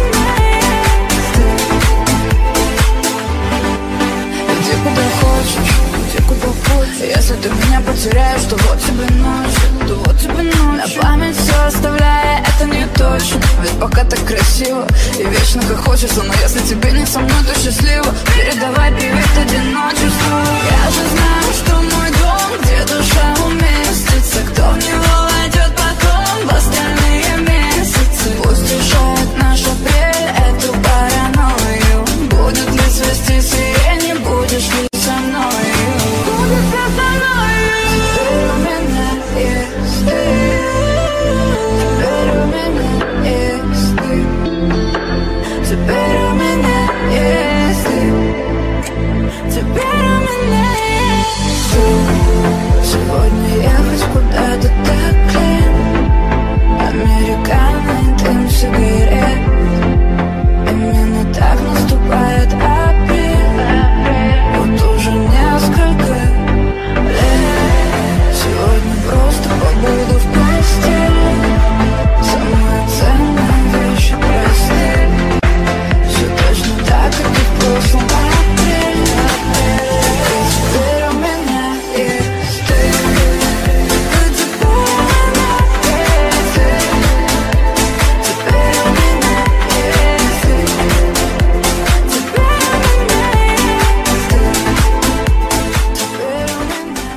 у меня есть ты. Иди куда хочешь, иди куда хочешь. Если ты меня потеряешь, то вот тебе ночь, то вот тебе ночь. На память все оставляя, это не точно. Ведь пока так красиво и вечно как хочется. Но если тебе не со мной, то счастливо. Передавай привет одиночеству. Я же знаю, что мой дом, где душа уместится. Кто в него войдет потом в остальные месяцы. Пусть решает наш апрель эту паранойю. Будет ли свести сирень, не будешь ли со мною? Будет ли со мною? Теперь у меня есть ты. Теперь у меня есть ты. Теперь у меня есть ты. Теперь у меня есть ты. Сегодня ехать куда-то так лень, американо и дым сигарет. Именно так наступает апрель, вот уже несколько лет. Сегодня просто побуду в постели, самая ценная вещь — постель. Все точно так, как и в прошлом апреле. И теперь у меня есть ты. И теперь у меня есть ты. Теперь у меня есть ты. Теперь у меня есть ты. Теперь у меня.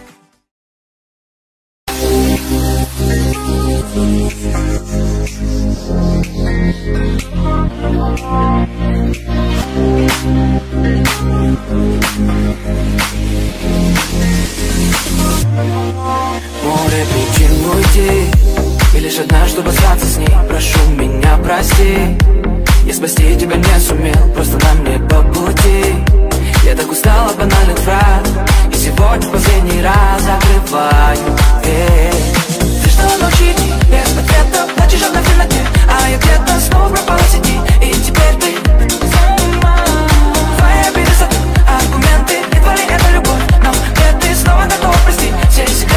Море причин уйти, и лишь одна, чтобы остаться с ней. Прошу меня, прости, я спасти тебя не сумел, просто нам не по пути. Я так устал от банальных фраз, и сегодня последний раз закрываю. Ты что научить без ответа, плачешь одна в темноте, а я где-то снова пропала в сети. И теперь ты сама, твоя пересадка, аргументы, едва ли это любовь. Но где ты снова готова простить все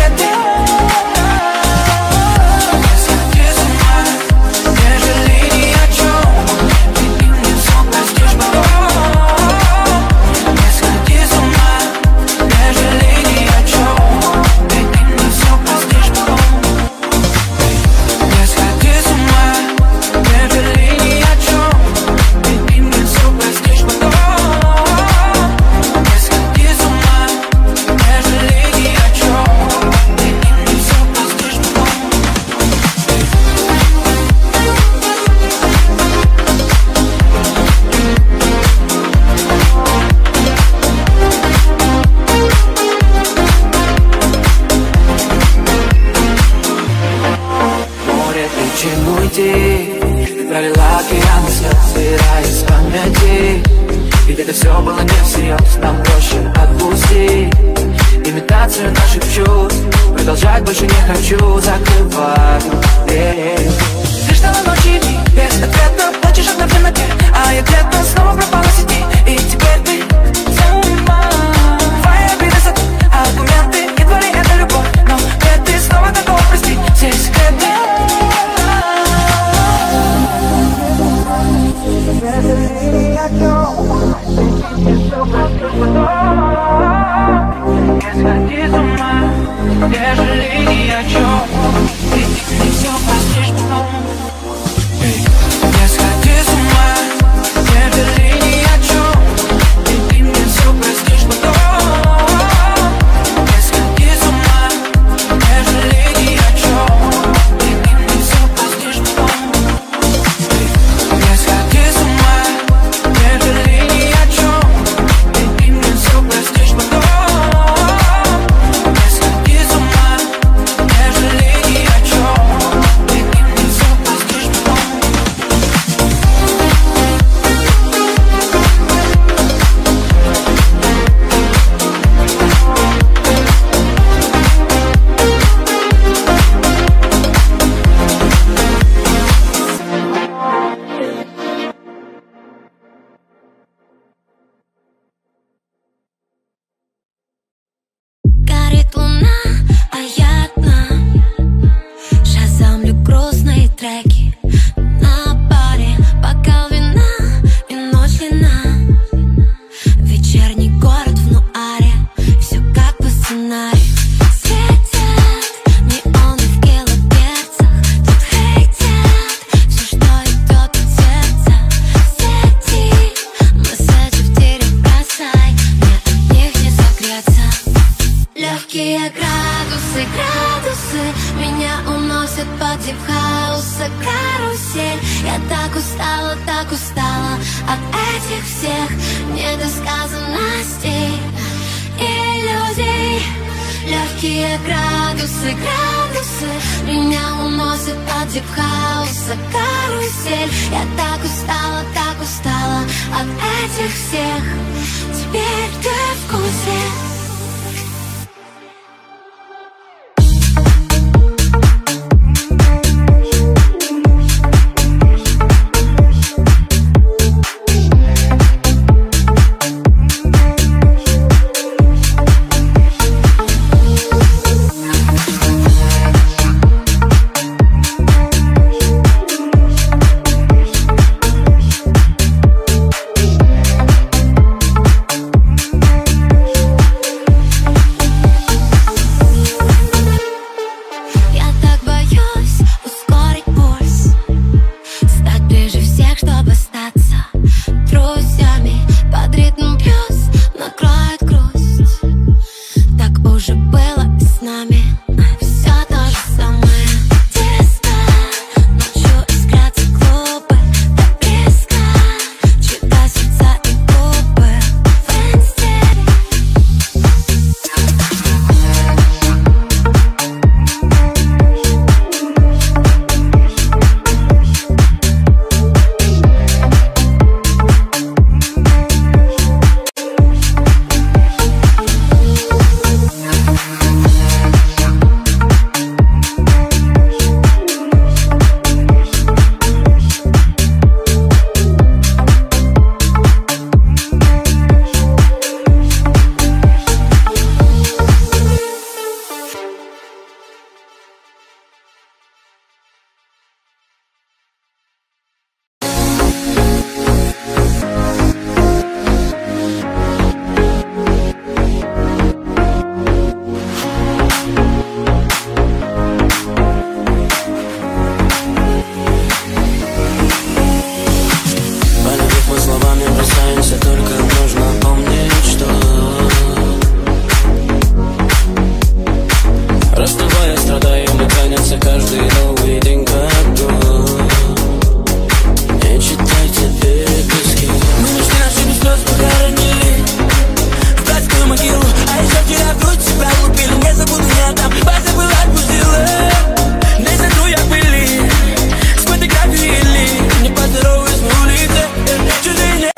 концентрация наших чувств. Продолжать больше не хочу, закрываю. Ты ждала ночи дни, безответно плачешь одна в темноте, а я где-то снова пропала в сети. И теперь ты сама. Твои обиды садут, аргументы, едва ли это любовь. Но где ты снова готова простить все секреты. Не сходи с ума, не жалей ни о чем. Ты все простишь потом. Не сходи с ума, не жалей ни о чем. Ты мне все простишь потом. Не сходи с ума, не жалей ни о чем. Ты мне все простишь потом. Не сходи с ума, не жалей ни о чем. Ты мне все простишь потом. Не сходи с ума, не жалей ни о чем. Ты мне все простишь потом. Горит луна, а я одна. Шазамлю грустные треки на баре, бокал вина и ночь длина. Вечерний город в нуаре, все как по сценарию. Светят неоны в килоперцах, тут хейтят все, что идет от сердца. Сети, месседжи в тире бросай, мне от них не согреться. Легкие градусы, градусы меня уносят по дип-хауса карусель. Я так устала от этих всех недосказанностей, иллюзий. Легкие градусы, градусы меня уносят по дип-хауса карусель. Я так устала от этих всех. Теперь ты в курсе.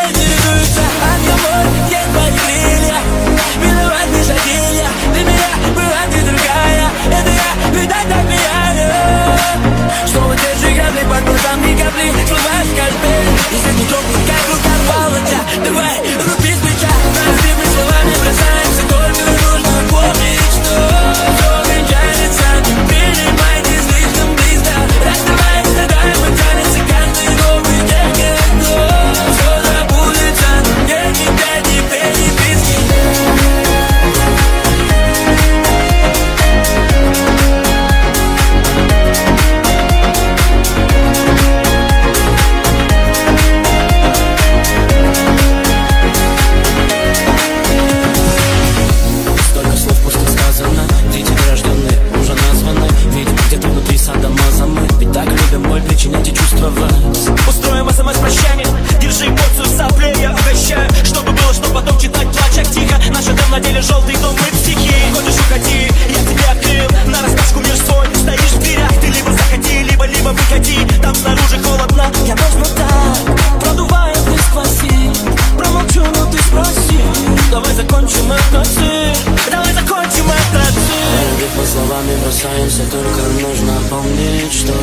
Для меня желтый дом и стихи. Хочешь уходи, я тебе открыл на раскачку мирской. Стоишь в дверях, ты либо заходи, либо выходи. Там снаружи холодно, я нужно так. Продувает без кваси, промолчу, но ты спроси. Давай закончим этот цирк, давай закончим этот цирк. Ведь мы словами бросаемся, только нужно помнить, что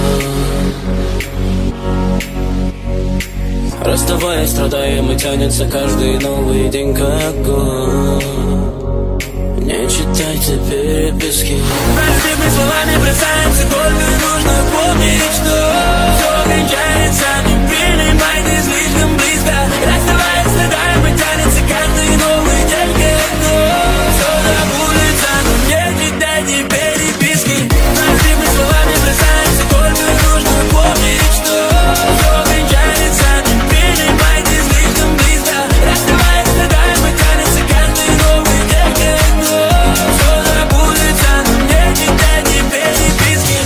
расставаясь, страдаем и тянется каждый новый день как год. Не читайте переписки. Разве мы словами бросаемся, только нужно помнить, что все кончается, не принимайте слишком близко. Расставаясь, страдаем и тянется каждый новый день как год. Все забудется, но не читайте переписки. Разве мы словами бросаемся, только нужно помнить, что все кончается, не принимайте слишком близко. Расставаясь, страдаем и тянется каждый новый день как год. Все забудется, но не читайте переписки.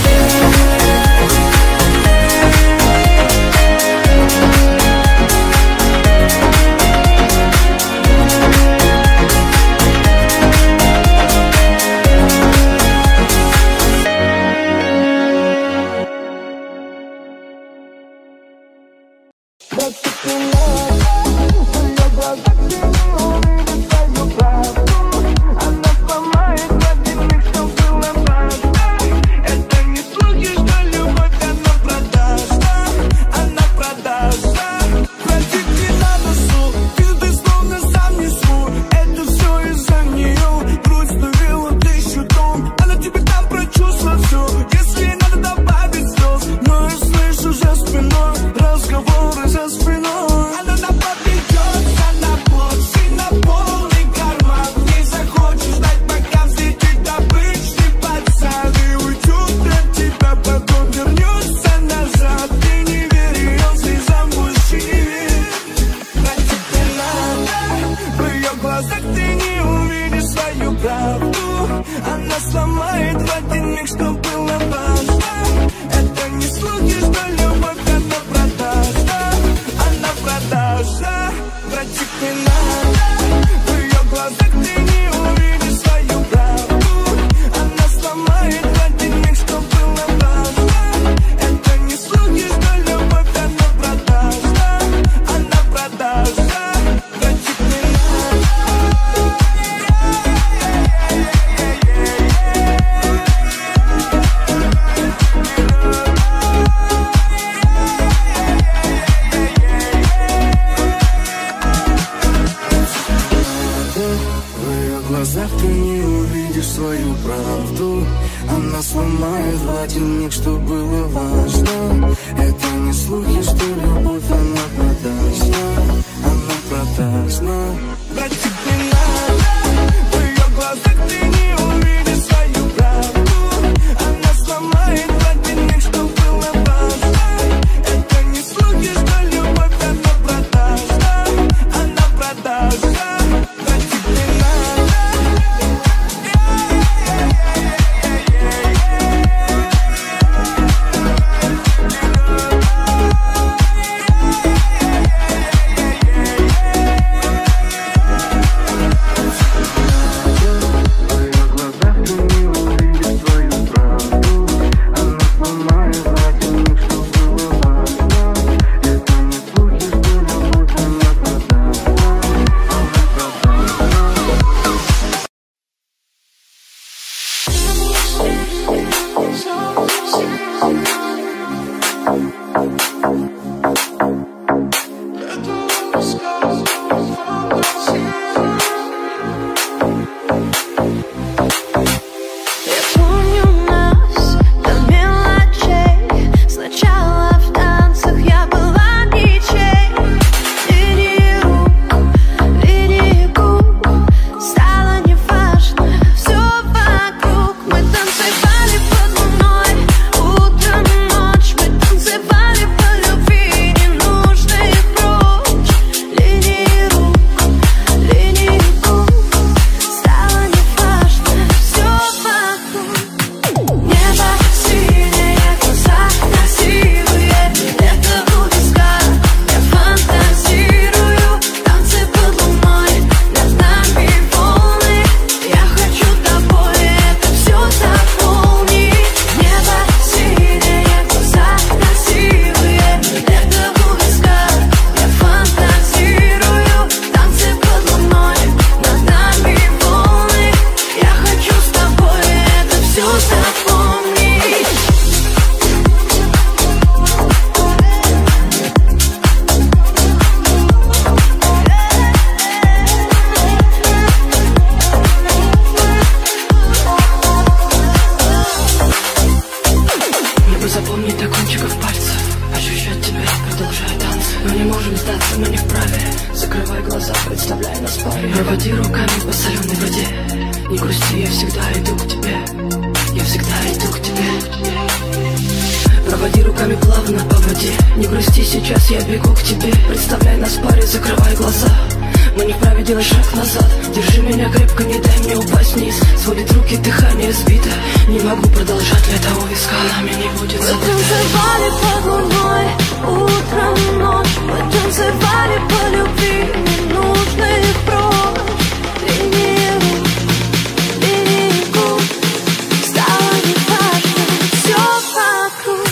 проводи, не грусти сейчас, я бегу к тебе. Представляй нас в паре, закрывай глаза. Мы не вправе делать шаг назад. Держи меня крепко, не дай мне упасть вниз. Сводит руки, дыхание сбито. Не могу продолжать, для того виска нами не будет забыто. Мы танцевали под луной, утром ночь. Мы танцевали по любви, ненужных прочь. Линию, берегу, стало не важно, все вокруг.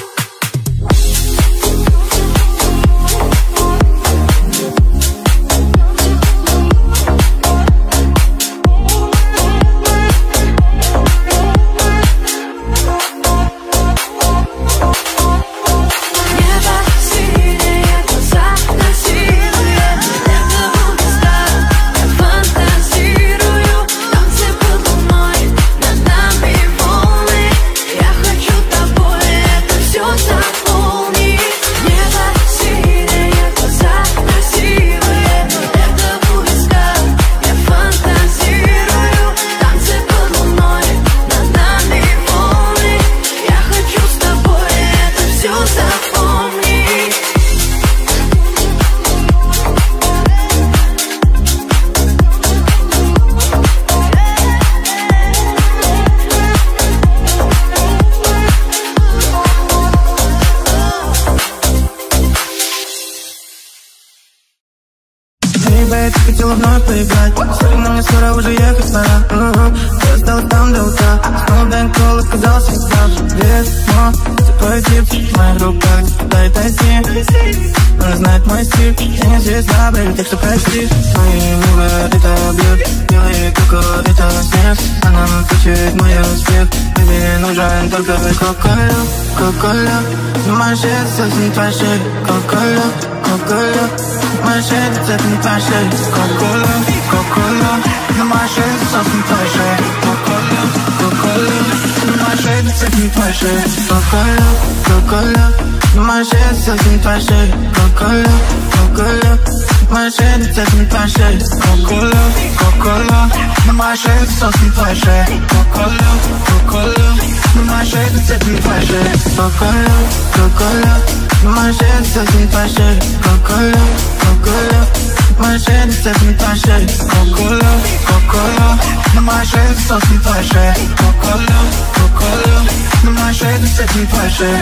Я хотела вновь поиграть. Sorry, но мне скоро уже ехать пора. Я осталась там до утра. Снова бэнкролл оказался прав. Весьма, ты твой тип. В моих руках дай тайти. Она знает мой стиль. Я не звезда, блин, так что прости. Мои губы это бьют. Белые куклы, это смех. Она включит мой успех. Мне нужен только кока-кола, кока-кола. Думаешь, это совсем твоя шея. Кока-кола, кока-кола. Моя шея, это не твоя шея. Кока-кола, кока-кола. Думаешь, это совсем твоя шея. Кока-кола, кока-кола. Думаешь, это совсем твоя шея. Кока-кола, кока-кола. Думаешь, это совсем твоя шея. Кока-кола, кока-кола. Моя шея, это не твоя шея. Кока-кола, кока-кола. Думаешь, это совсем твоя шея. Кока-кола, кока-кола. Думаешь, это не твоя шея. Кока-кола, кока-кола. Думаешь, это совсем твоя шея. Кока-кола, кока-кола. Думаешь, это совсем твоя шея. Кока-кола, кока-кола. Думаешь, это совсем твоя шея. Кока-кола, кока-кола. Думаешь, это совсем твоя шея.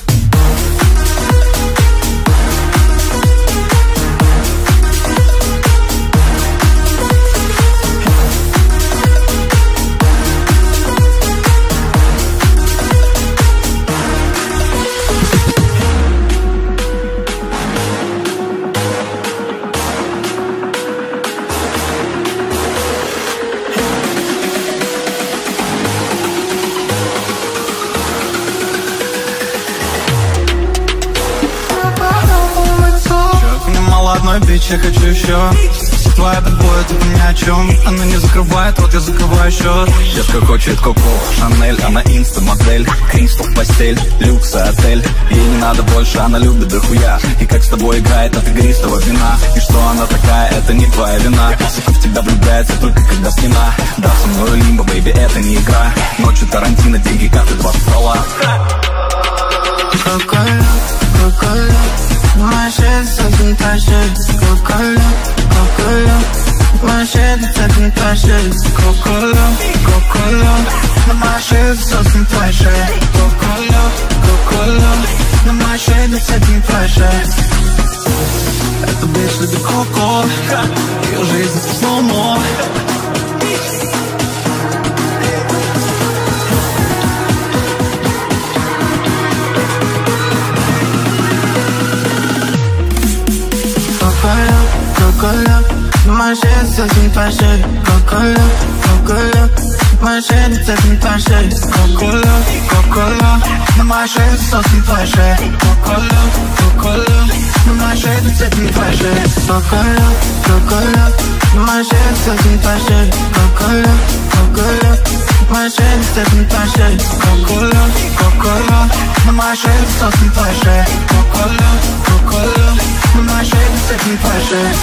Одной бич, я хочу еще. Твоя тобой, это ни о чем. Она не закрывает рот, я закрываю счет. Детка хочет Коко, Шанель, она инста-модель. Кристал в постель, люкс, отель. Ей не надо больше, она любит дохуя. И как с тобой играет от игристого вина. И что она такая, это не твоя вина. Сука в тебя влюбляется только когда спина. Да, со мной лимбо, бэйби, это не игра. Ночью Тарантино, деньги, карты, 20 стола. Кока-кола, кока-кола. Думаешь, это совсем твоя шея. Кока-кола, кока-кола. Думаешь, это совсем твоя шея. Кока-кола, кока-кола. Думаешь, это совсем твоя шея. Кока-кола, кока-кола. Думаешь, это совсем твоя шея. Эта бич любит Коко. Ее жизнь слоумо. Кока-кола, кока-кола. Думаешь, это совсем твоя шея. Кока-кола, кока-кола. Думаешь, это совсем твоя шея. Кока-кола, кока-кола. Думаешь, это совсем твоя шея. Кока-кола, кока-кола. Думаешь, это совсем твоя шея. Кока-кола, кока-кола. Думаешь, это совсем твоя шея. Кока-кола, кока-кола. Думаешь, это совсем твоя шея. Кока-кола, кока-кола. Думаешь, это совсем твоя шея. Кока-кола, кока-кола. Думаешь, это совсем твоя шея.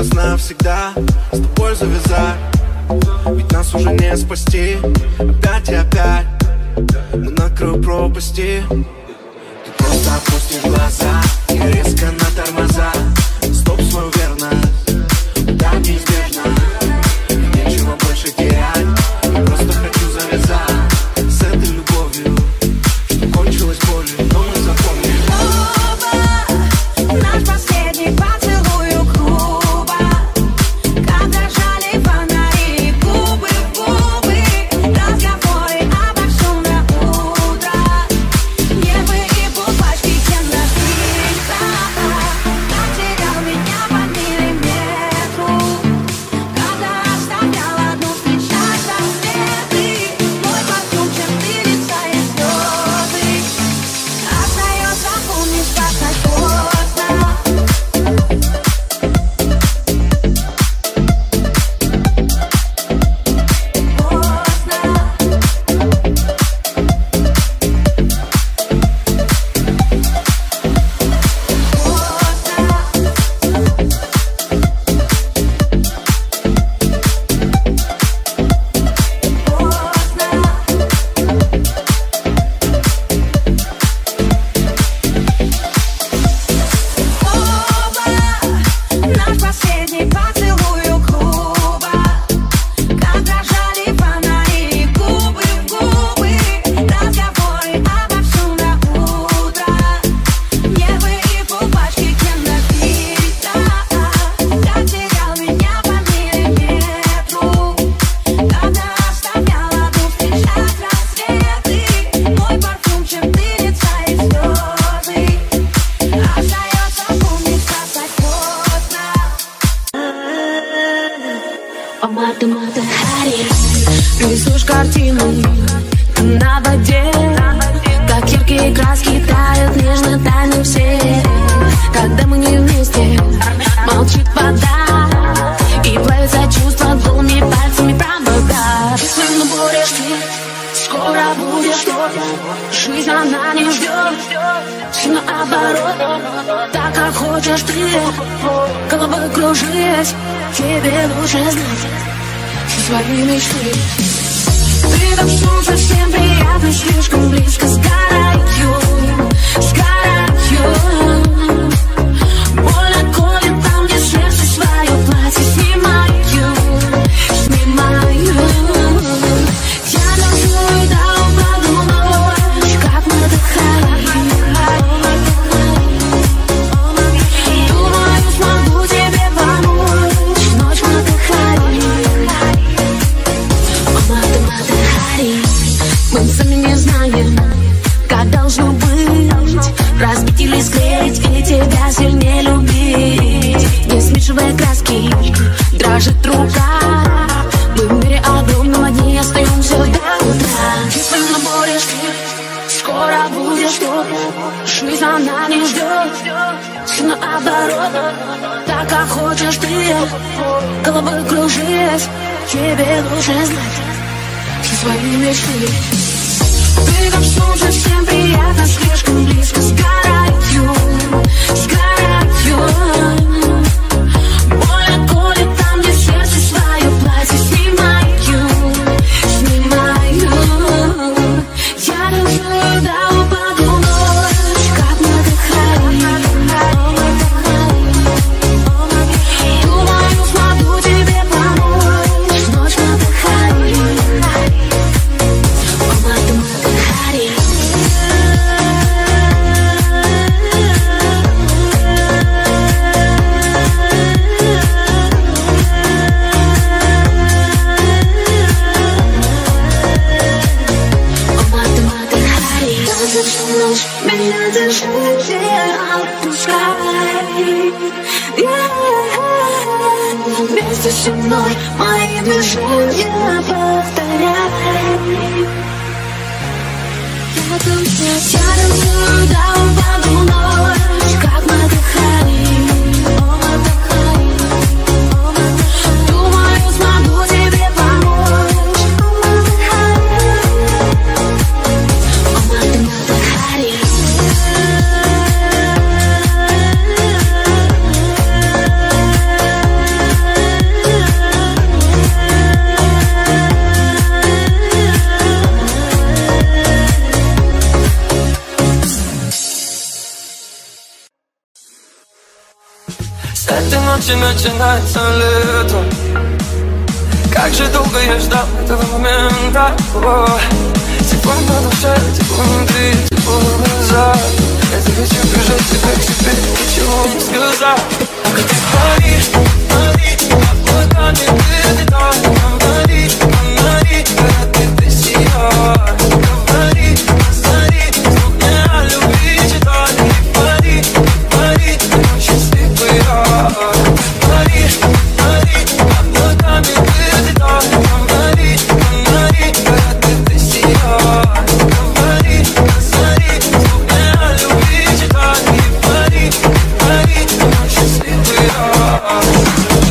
раз навсегда с тобой завязать. Ведь нас уже не спасти. Опять и опять мы на краю пропасти. Ты просто опустишь глаза и резко на тормоза. Стоп свою верность, да, неизбежно. И нечего больше терять. Я просто хочу завязать с этой любовью, что кончилось болью, но мы запомним. Наш последний поцелуй у клуба, как дрожали фонари, губы в губы, разговоры обо всем до утра. Небо и полпачки кинофильма, потерял меня по миллиметру, когда оставлял одну встречать рассветы. Мой парфюм, черты лица и слезы, остается помнить, сказать поздно. Наш последний поцелуй у клуба, как дрожали фонари, губы в губы, разговоры обо всем до утра. Небо и полпачки кинофильма, потерял меня по миллиметру, когда оставлял одну встречать рассветы. Мой парфюм, черты лица и слезы, остается помнить, сказать поздно. О, мата, Хари, рисуешь картину на воде, как яркие краски тают нежно тайны все. Когда мы не вместе, молчит вода, и плавится чувство двумя пальцами провода. Если будешь ты, скоро будешь ты, жизнь она не ждет, все наоборот, так как хочешь ты, головой кружись, тебе лучше знать все свои мечты. Ты как солнце, всем приятно, слишком близко сгораю, сгораю. Больно колет там, где сердце свое платье снимаю, снимаю. Я танцую до упаду ночь, как мы отдыхаем. Думаю, смогу тебе помочь, ночь мы отдыхаем. О, мата, Хари, мы сами не знаем, как должно быть. Разбить или склеить, и тебя сильнее любить. Не смешивая краски, дрожит рука. Мы в мире огромном одни остаемся до утра. Если наборешь ты, скоро будешь тут. Жизнь она не ждет, все наоборот, так как хочешь ты, головой кружись, тебе лучше знать все свои мечты. Ты как солнце, всем приятно, слишком близко сгораю, сгораю. Больно колет там, где сердце свое платье снимаю, снимаю. Я танцую до упаду ночь, как мы отдыхаем. Думаю, смогу тебе помочь, ночь мы отдыхаем. О, мата, Хари. Меня держи, не отпускай. Вместе со мной мои движения повторяй. Я танцую до упаду ночь, как мы отдыхаем. Думаю, смогу тебе помочь. О, мата, Хари. этой ночи начинается лето. Как же долго я ждал этого момента. Тепло на душе, тепло внутри, тепло в глазах. Я захочу прижать тебя к себе, ничего не сказать. Только ты паришь, паришь, облаками прилетай. Говори, говори, когда ты сияешь. Говори, позори, звук мне о любви читай. Пари, пари, очень счастливый я. Паришь, паришь, облаками прилетай. Говори, говори, когда ты сияешь. Говори, позори, звук мне о любви читай. Пари, пари, очень счастливый я.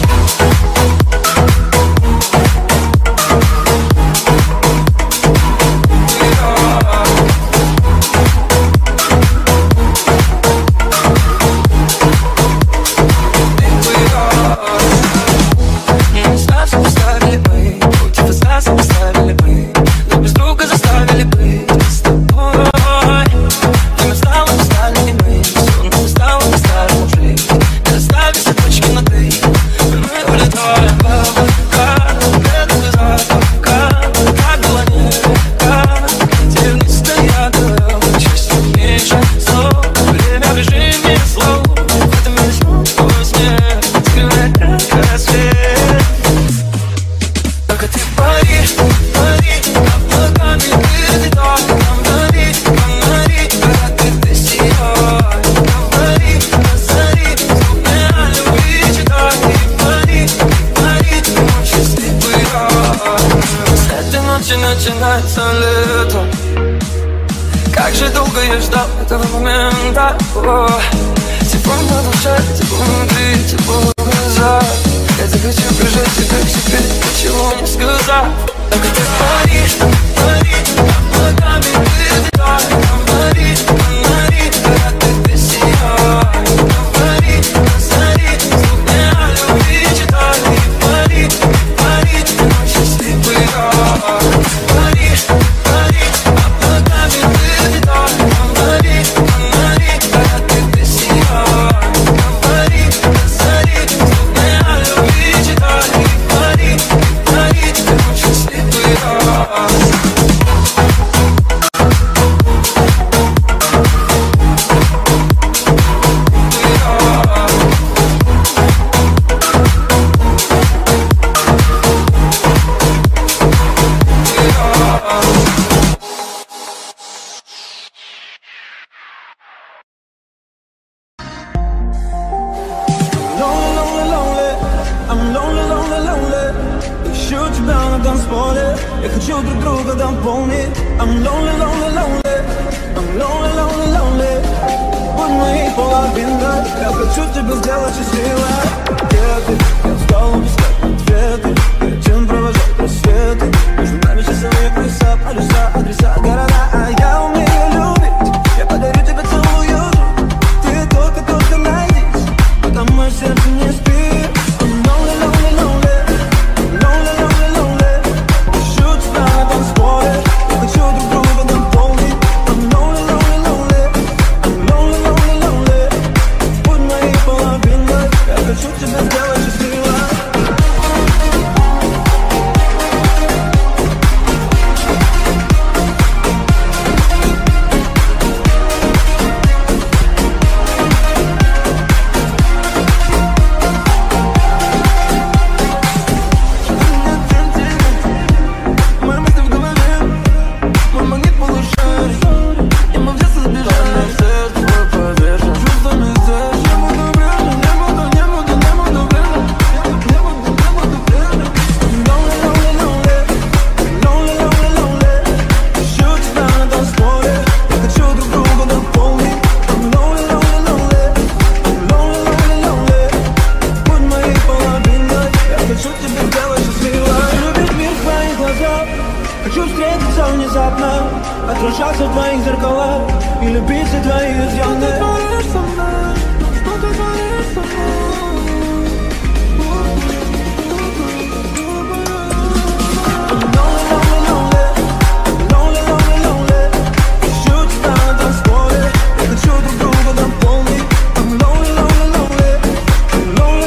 Начинается лето. Как же долго я ждал этого момента. Тепло на душе, тепло внутри, тепло в глазах. Я захочу прижать тебя к себе, ничего не сказать. Только ты паришь, паришь, облаками прилетай. Говори, говори, когда ты сияешь. Говори, позори, звук мне о любви читай. Пари, пари, очень счастливый я. Паришь, паришь, облаками прилетай. Говори, говори, когда ты сияешь. Говори, позори, звук мне о любви читай. Пари, пари, очень счастливый я. Я хочу друг друга дополнить. I'm lonely, lonely, lonely. I'm lonely, lonely, lonely. Будь моей половиной. Я хочу тебя сделать счастливой. Где ты? Я устал искать ответы. Перед чем провожать рассветы. Между нами часовые пояса, полюса, адреса, города. А я умею любить. Я подарю тебе целую. Ты только найдись. Потому мое сердце не спит. I'm lonely, lonely, lonely. Lonely, lonely, lonely. Ищу тебя на танцполе. Я хочу друг друга дополнить. I'm lonely, lonely, lonely. I'm lonely, lonely, lonely. Будь моей половиной. Я хочу тебя сделать счастливой. Хочу встретиться внезапно, отражаться в твоих зеркалах и любить все твои изъяны. Что ты творишь со мной? Что ты творишь со мной? Lonely, lonely, lonely. Lonely, lonely, lonely. Ищу тебя на танцполе. Я хочу друг друга дополнить. I'm lonely, lonely, lonely.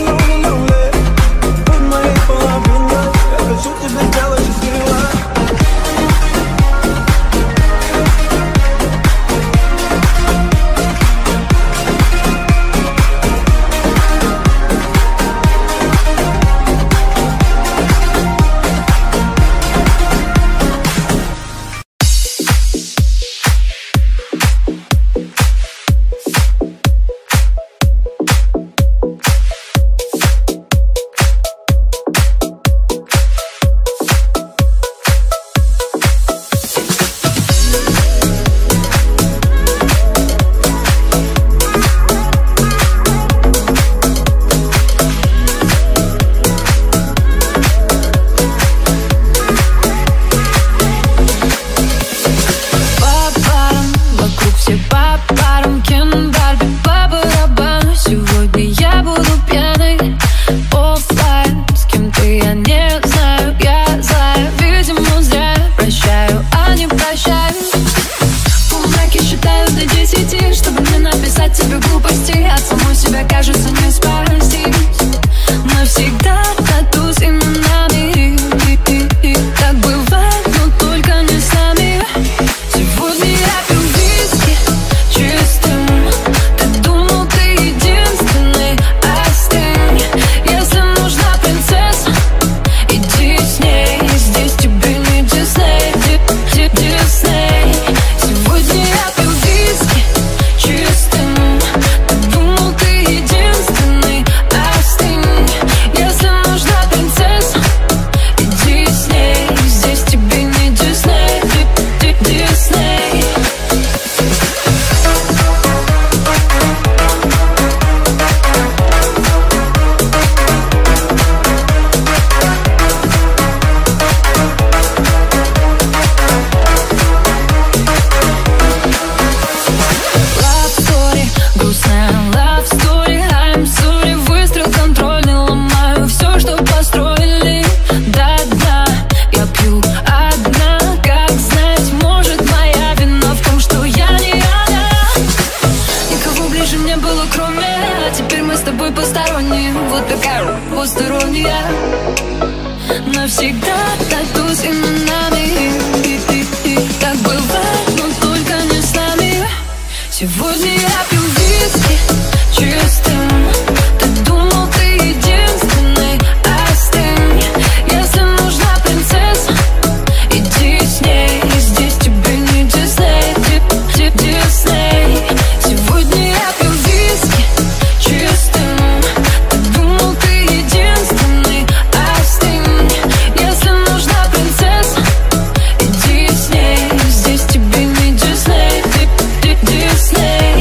такая посторонняя. Навсегда тату с именами. Так бывает, но только не с нами. Сегодня я пью виски чистым. Ты думал, ты единственный, остынь. Если нужна принцесса, иди с ней. Здесь тебе не Дисней, Дисней. Сегодня я пью виски чистым. Ты думал, ты единственный, остынь. Если нужна принцесса, иди с ней. Здесь тебе не Дисней, Дисней.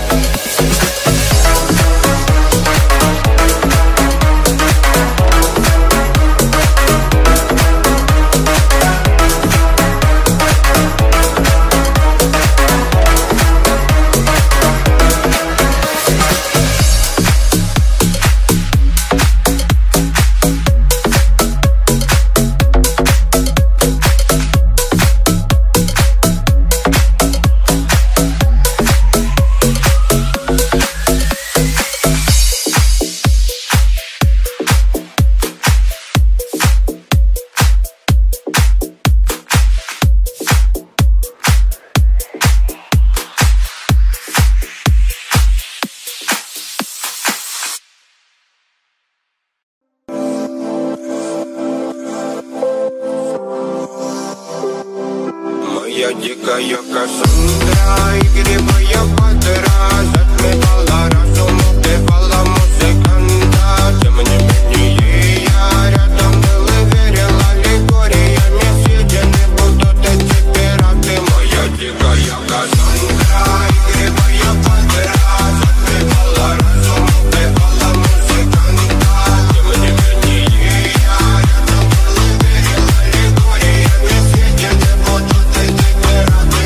Моя дикая Кассандра, игривая пантера, затмевала разум, убивала музыканта. Тем не менее я рядом был и верил аллегориями. Сидя не будут эти пираты. Моя дикая Кассандра, игривая пантера, затмевала разум, убивала музыканта. Тем не менее я рядом был и верил аллегориями. Сидя не будут эти пираты.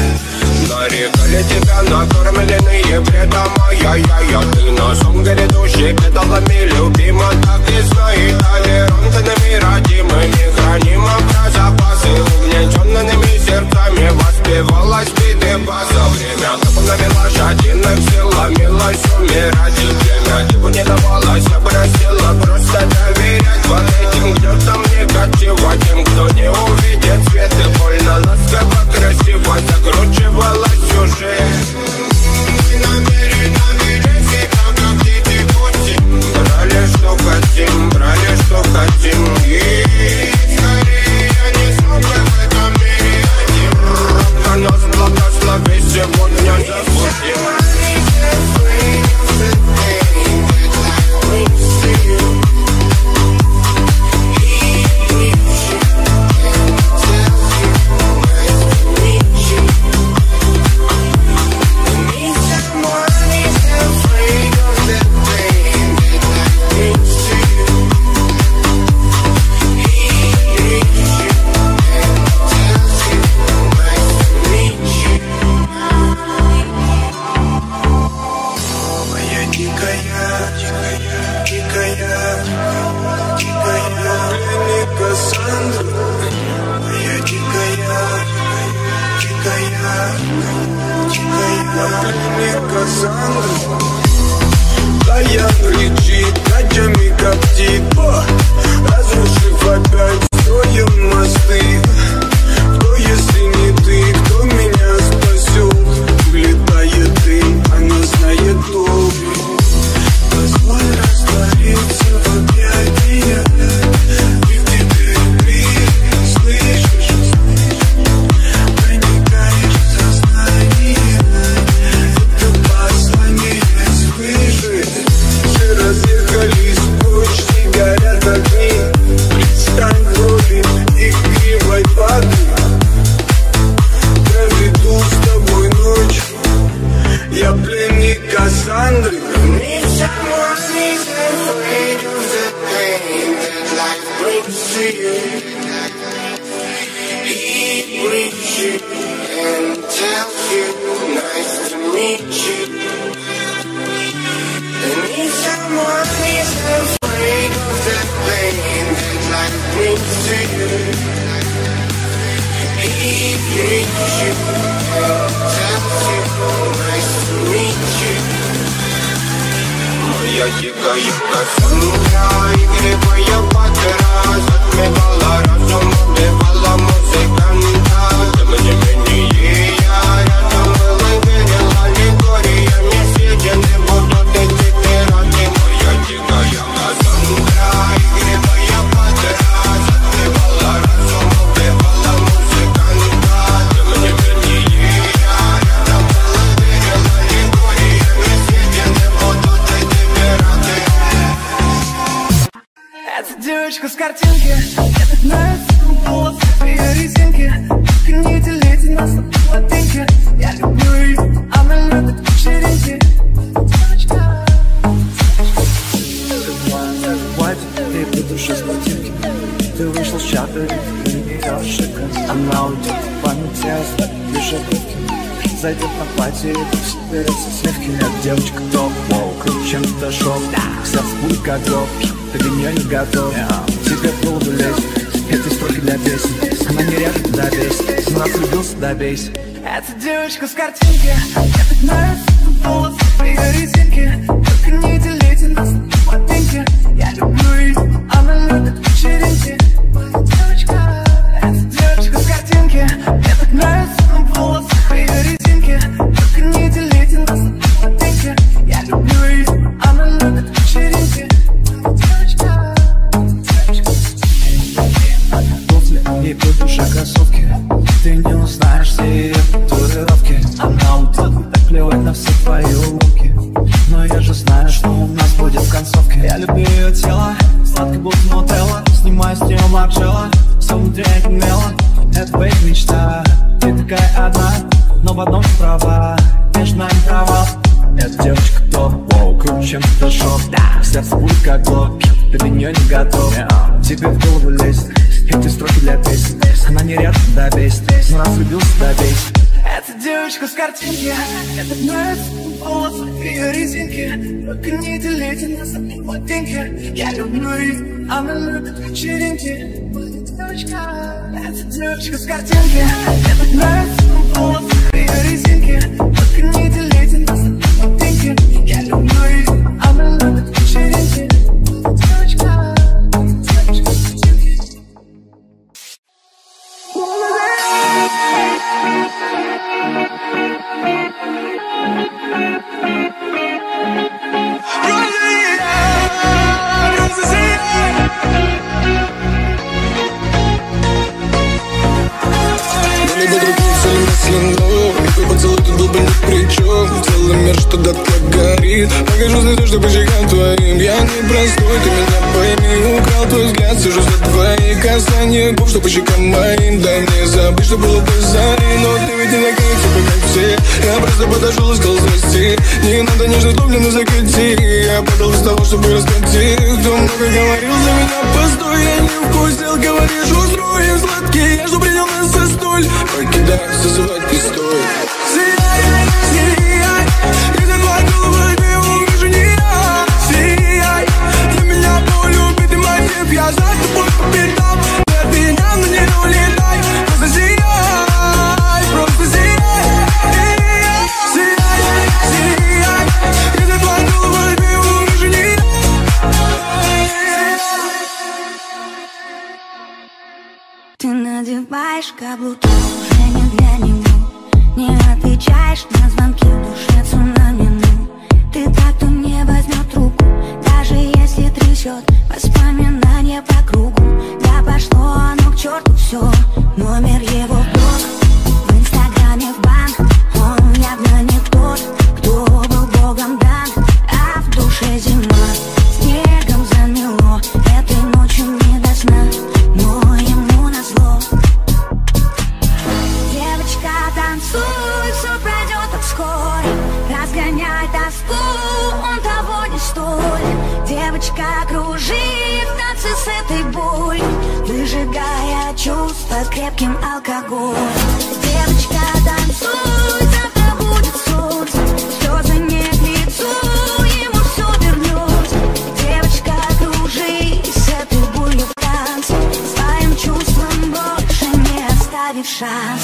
Нарекали тебя накормленные бредом, ай-яй-яй. Ты носом грядущий педалами любима, так и знай. Толерантными, родимыми, хранимо про запасы. Угнетенными сердцами воспевалась биты база. Время напомнами лошадиных сил ломилось умирать. И время типу не давалось, я просила просто доверять вот этим гнетам негатива. Тем, кто не увидит свет и больно ласково, красиво закручивалась сюжет. Мы намеренно ведем себя, как дети пути. Брали, что хотим, брали, что хотим. И скорее я не смог бы в этом мире один. Ровно нас благослови сегодня забудем. Таян кричит, ночами коптит, разрушив опять строим мосты. Кто, если не ты, кто меня спасет? Улетает дым, она знает толк. Позволь раствориться в объятиях. И в тебе мир, слышишь? Проникаешь в сознание. Это послание свыше. Все разъехались прочь, не горят огни. Предстань в роли игривой воды. Проведу с тобой ночь. Я пленник Кассандры. Моя дикая Кассандра, игривая подра, затмевала разум, убивала музыканта. Тем не менее я рядом был и верил аллегориями. Съедены будут эти пираты. Моя дикая Кассандра, игривая подра, затмевала разум, убивала музыканта. Тем не менее я рядом был и верил аллегориями. Съедены будут эти пираты. Эта девочка с картинки, я так нравится, волосы ее резинки. Только не делите нас на половинки. Я люблю ее, она любит вечеринки. Девочка, ты по душе спортивки. Ты вышел с чата, ты не ошибка. Она уйдет в памяти, оставит лишь обрывки. Зайдет на платье, и тут соберется сливки. Эта девочка топ, воу, круче, чем ты шоу. Сердце будет как гроб, ты для нее не готов. Тебе в голову лезть, этой строки для песен. Она не режет, добейся, но нас влюбился, добейся. Эта девочка с картинки, мне так нравится, волосы ее резинки. Только не делите нас на половинки. Я люблю ее, она любит вечеринки. Девочка, эта девочка с картинки, мне так нравится, волосы ее резинки. Только не делите нас на половинки. Я люблю ее, она любит вечеринки. Девочка, туфли и по душе кроссовки. Ты не узнаешь все ее татуировки. Она уйдет, так плевать на все твои улыбки. Но я же знаю, что у нас будет в концовке. Я люблю ее тело, сладко будто нутелла. Снимаю с нее марджелла, все внутри мело. Это твоя мечта, ты такая одна, но в одном права, между нами провал. Эта девочка топ, воу, круче, чем ты шоп. Сердце будет как глоб, ты для нее не готов. Тебе в голову лезет, эти строки для песен. Она не рядом, добейся, но раз влюбился, добейся. Эта девочка с картинки, мне так нравится, волосы ее резинки. Только не делите нас на половинки. Я люблю ее, она любит вечеринки. Эта девочка с картинки, мне так нравится, волосы ее резинки. Только не делите нас на половинки. Я люблю ее, она любит вечеринки. Девочка, девочка с картинки. Твой поцелуй тут был бы ни при чем. Целый мир, что дотла горит. Покажу слезу, что по щекам твоим. Я не простой, ты меня пойми. Украл твой взгляд, сижу за твои касания губ, что по щекам моим. Дай мне забыть, что было до зари. Но ты ведь не такая, типа как все. Я просто подошел и сказал здрасте. Не надо нежно топлено закати. Я подал из того, чтобы раскатить. Кто много говорил за меня, постой. Я не вкусил, говоришь, устроим сладкий. Я жду принял нас со столь. Покидай, созывать не стоит. Сияй, сияй, из-за твоей головы ты увижу не я. Сияй, для меня твой любимый мотив. Я за тобой по пятам. От меня, но не улетай. Просто сияй, просто сияй. Сияй, сияй, из-за твоей головы ты увижу не я. Ты надеваешь каблуки уже не для него. Не отвечаешь на звонки, в душе цунами. Ты так, кто не возьмет руку, даже если трясет воспоминания по кругу. Да пошло оно к черту все, номер его в блог, в инстаграме в бан. Он явно не тот, кто был богом дан, а в душе зима, снегом замело. Этой ночью не до сна, но ему назло. Девочка, танцуй, все пройдет так скоро. Разгоняй тоску, он того не стоит. Девочка, кружи в танце с этой болью, выжигая чувства крепким алкоголем. Девочка, танцуй, завтра будет солнце. Слезы не к лицу, ему все вернется. Девочка, кружи с этой болью в танце, своим чувствам больше не оставив шанс.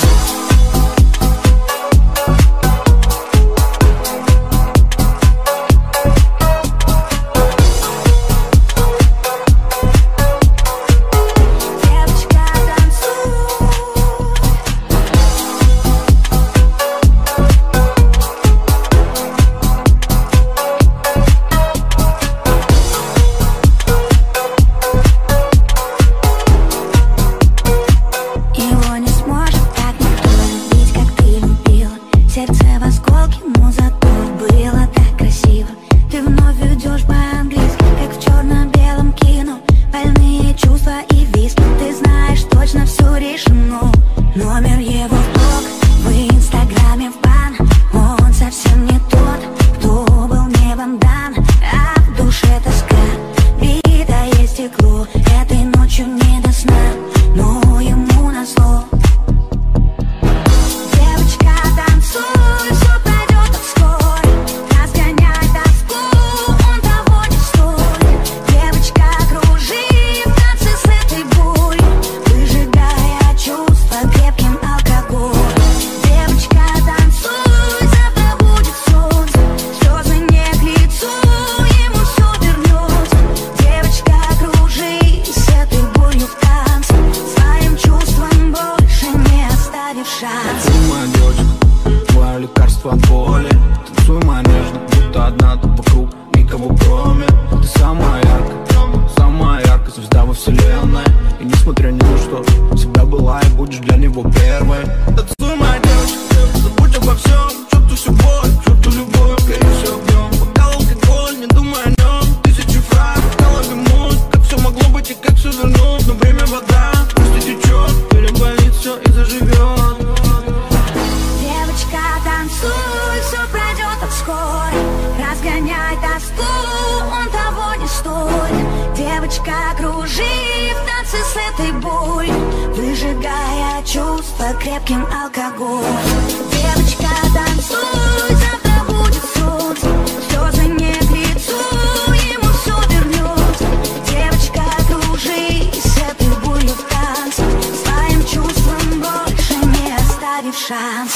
давай. Танцуй, моя девочка, забудь обо всем. Черту всю боль, черту любовь, гори все огнем. Бокал алкоголь, не думай о нем. Тысячи фраз, в голове муть. Как все могло быть и как все вернуть. Но время вода, пусть и течет. Переболит все и заживет. Девочка, танцуй, все пройдет так скоро. Разгоняй тоску, он того не стоит. Девочка, кружи в танце с этой болью, выжигая чувства крепким алкоголем. Девочка, танцуй, завтра будет солнце. Слезы не к лицу, ему все вернется. Девочка, кружи с этой болью в танце, своим чувствам больше не оставив шанс.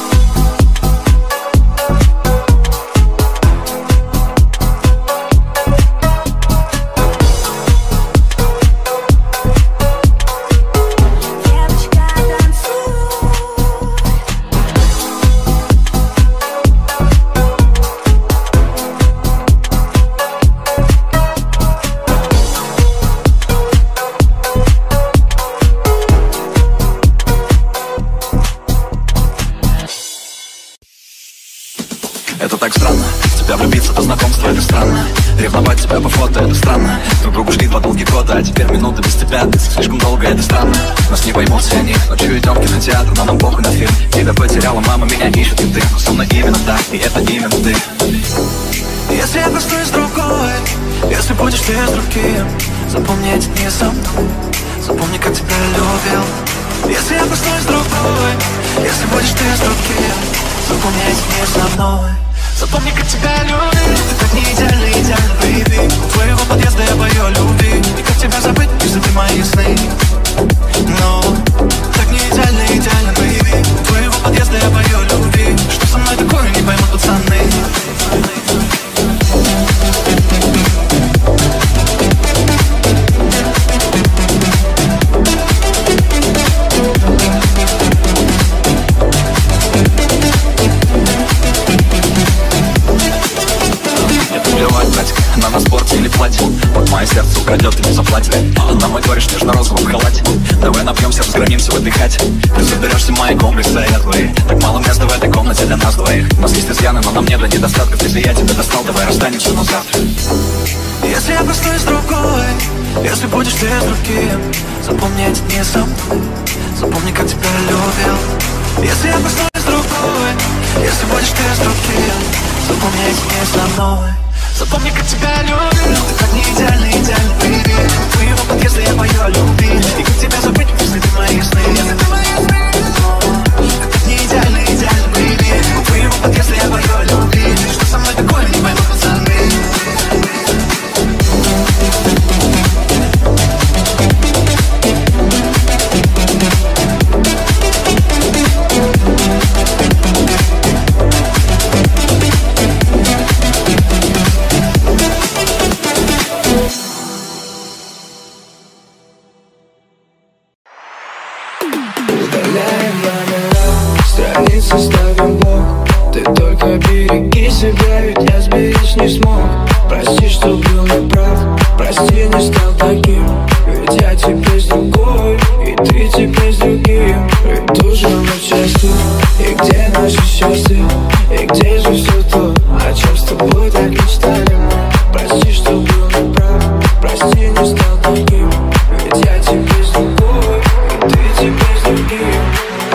Это так странно, в тебя влюбиться до знакомства, это странно. Ревновать тебя по фото, это странно. Друг другу жгли 2 долгих года, а теперь минуты без тебя. Ты слишком долго, это странно. Нас не поймут все они, ночью идем в кинотеатр, но нам похуй на фильм. Тебя потеряла мама, меня ищет и ты. Но со мной именно так, и это именно ты. Если я проснусь другой, если будешь ты с другим, запомни эти дни со мной, запомни, как тебя любил. Если я проснусь другой, если будешь ты с другим, запомни эти дни со мной, запомни, как тебя любил. Ты так не идеально, идеально, baby. У твоего подъезда я бою любви. И как тебя забыть, если ты мои сны. Но так не идеально, идеально, baby. У твоего подъезда я бою любви. Что со мной такое, не поймут пацаны. Она на спорте или платье. Вот мое сердце украдет и не заплатит. На мой говоришь в нежно-розовом халате. Давай напьемся, разгромимся в этой хате. Ты заберешься мои комплексы светлые. Так мало места в этой комнате для нас двоих. У нас есть изъяны, но нам нет до недостатков. Если я тебя достал, давай расстанемся, но завтра. Если я проснусь другой, если будешь ты с другим, запомни эти дни со мной, запомни, как тебя любил. Если я проснусь другой, если будешь ты с другим, запомни эти дни со мной, запомни, как тебя любил. Ты так не идеально, идеально, baby. У твоего подъезда я бою о любви. И как тебя забыть, если ты мои сны, если ты мои сны. Ты так не идеально, идеально, baby. У твоего подъезда я бою о любви. Что со мной такое, не поймут пацаны. Страницы ставим блок. Ты только береги себя, ведь я сберечь не смог. Прости, что был неправ, прости, не стал таким. Ведь я теперь с другой, и ты теперь с другим. Ведь тоже участвуй. И где наше счастье, и где же все то, о чем с тобой так мечтали мы. Прости, что был неправ, прости, не стал таким. Ведь я теперь с другой, и ты теперь с другим.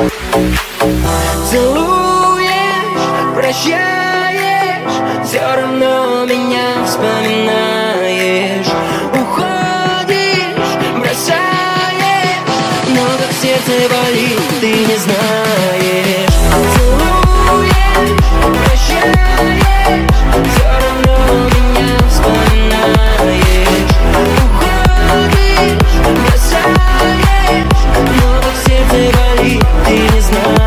Целуешь, прощаешь, все равно меня вспоминаешь. Уходишь, бросаешь, но как сердце болит, ты не знаешь. Целуешь, прощаешь, все равно меня вспоминаешь. Уходишь, бросаешь, но как сердце болит, ты не знаешь.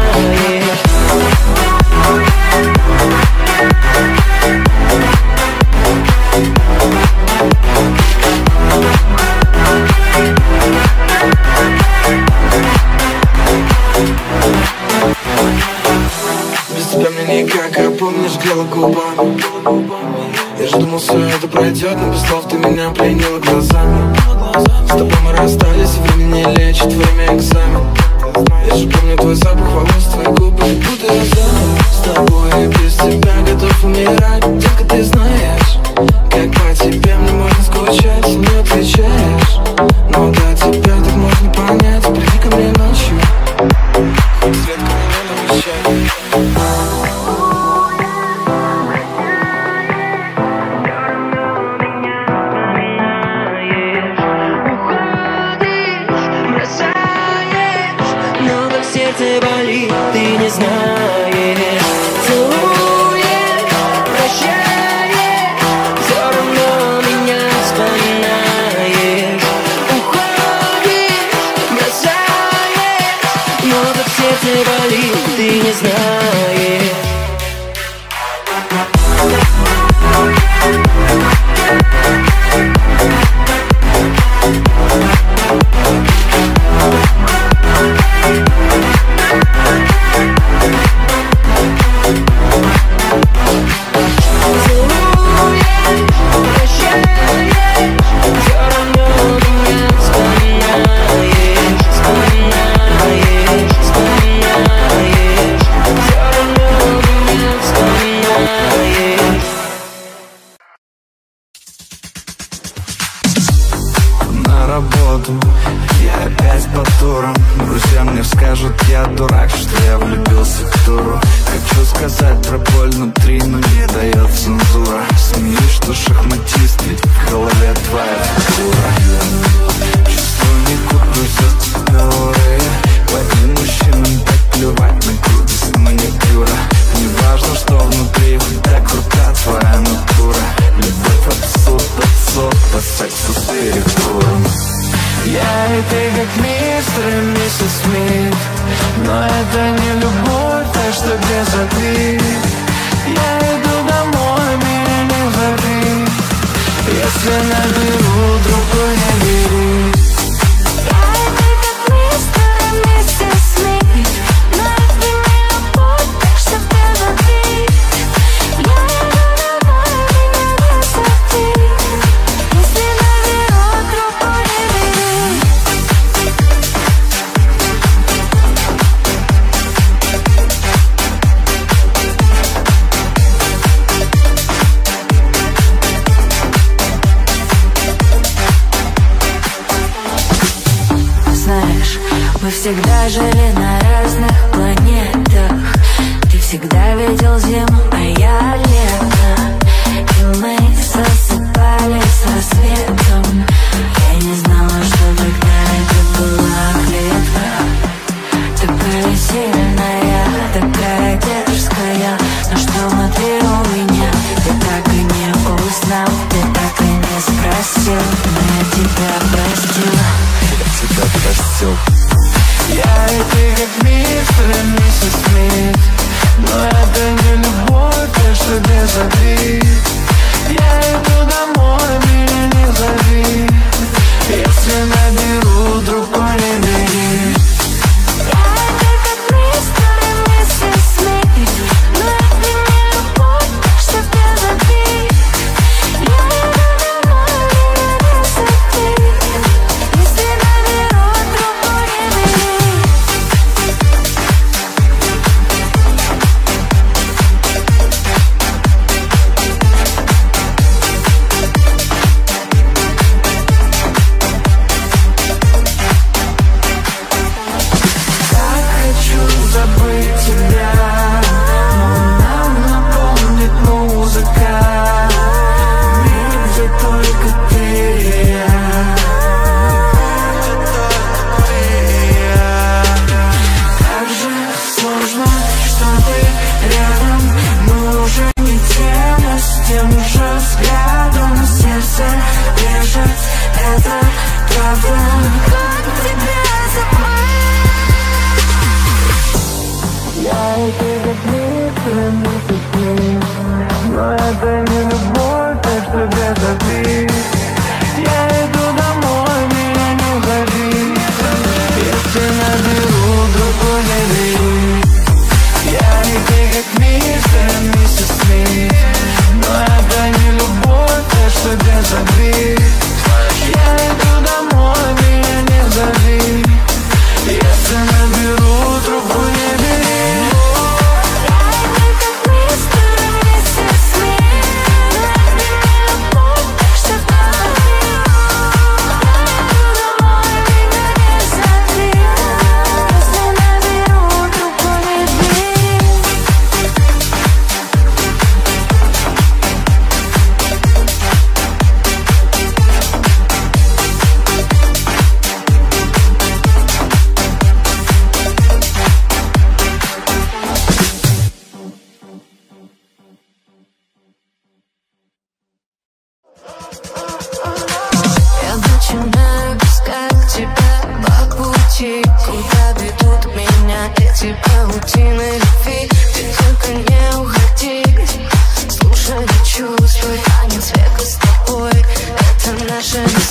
Без тебя мне никак, а помнишь, грела губами. Я же думал, все это пройдет, но без слов ты меня пленила глазами. С тобой мы расстались, времени лечит, время экзамен. Я же помню твой запах волос, твои губы, и будто я знаю. С тобой и без тебя готов умирать. Только ты знаешь, как по тебе мне можно скучать. Не отвечаешь, но до тебя так можно понять. Приди ко мне ночью, хоть редко меня навещай. Сердце болит, ты не знаешь. Целуешь, прощаешь, все равно меня вспоминаешь. Уходишь, бросаешь, но как сердце болит, ты не знаешь. Я опять по турам. Друзья мне скажут, я дурак, что я влюбился в туру. Хочу сказать про боль внутри, но не дает цензура. Смеюсь, что шахматист, ведь в голове твоя фигура. Чувствую, не купнусь от головы. Одним мужчинам так плевать на крутость маникюра. Не важно, что внутри, так крута твоя натура. Любовь от по сексу с перекуром. Я и ты как мистер и миссис Смит, но это не любовь, так что без обид. Я иду домой, меня не зови. Если наберу, другой не бери. Я и ты как мистер и миссис Смит, но это не любовь, так что без обид. Я иду домой, меня не зови. Если наберу, другой не бери. Знаешь, мы всегда жили на разных планетах. Ты всегда видел зиму, а я лето. И мы засыпали с рассветом. Я не знала, что тогда это была клетка. Такая сильная, такая дерзкая. Но что внутри у меня, ты так и не узнал. Ты так и не спросил, но я тебя простила. Тебя простил. Я и ты как мистер и миссис Смит, но это не любовь, так что без обид. Я иду домой, меня не зови. Если наберу, другой не бери. Я и ты как мистер и миссис Смит, но это не любовь, так что без обид. Я иду домой, меня не зови. Если наберу, другой не бери.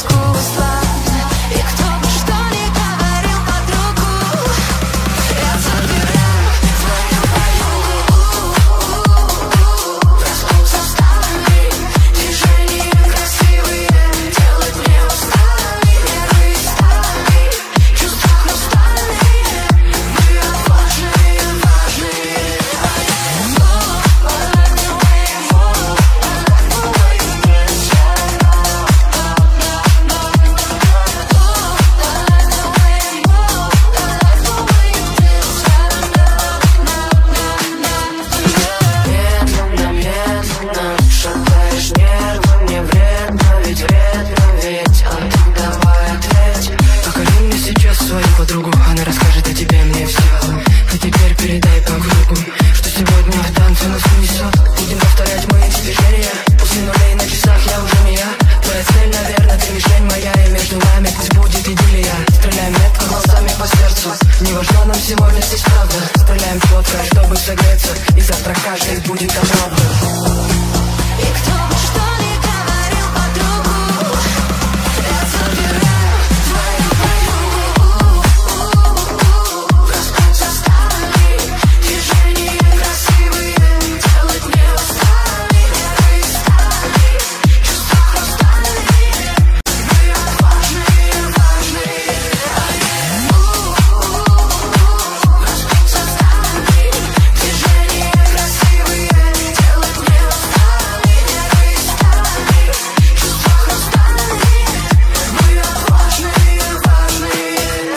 искусства. И кто бы что ни говорил подругу, я забираю твою подругу. Составами движения красивые делать не устали, нервы стали, чувства хрустальные, мы отважные, важные. Медленно, шатаешь нервы, мне вредно, ведь давай ответь. Покажи мне сейчас свою подругу, она расскажет о тебе мне все. А теперь передай по кругу, что сегодня в танце нас несет. Будем повторять мои движения, после нулей на часах я уже не я. Твоя цель, наверное, ты мишень моя, и между нами пусть будет идиллия. Стреляем метко глазами по сердцу, не важно нам сегодня здесь правда. Стреляем четко, чтобы согреться, и завтра каждый будет оправдан. И кто бы что ни говорил подругу, я забираю твою подругу. Составами движения красивые делать не устали, нервы стали, чувства хрустальные, мы отважные, важные. Составами движения красивые делать не устали, нервы стали, чувства хрустальные, мы отважные, важные.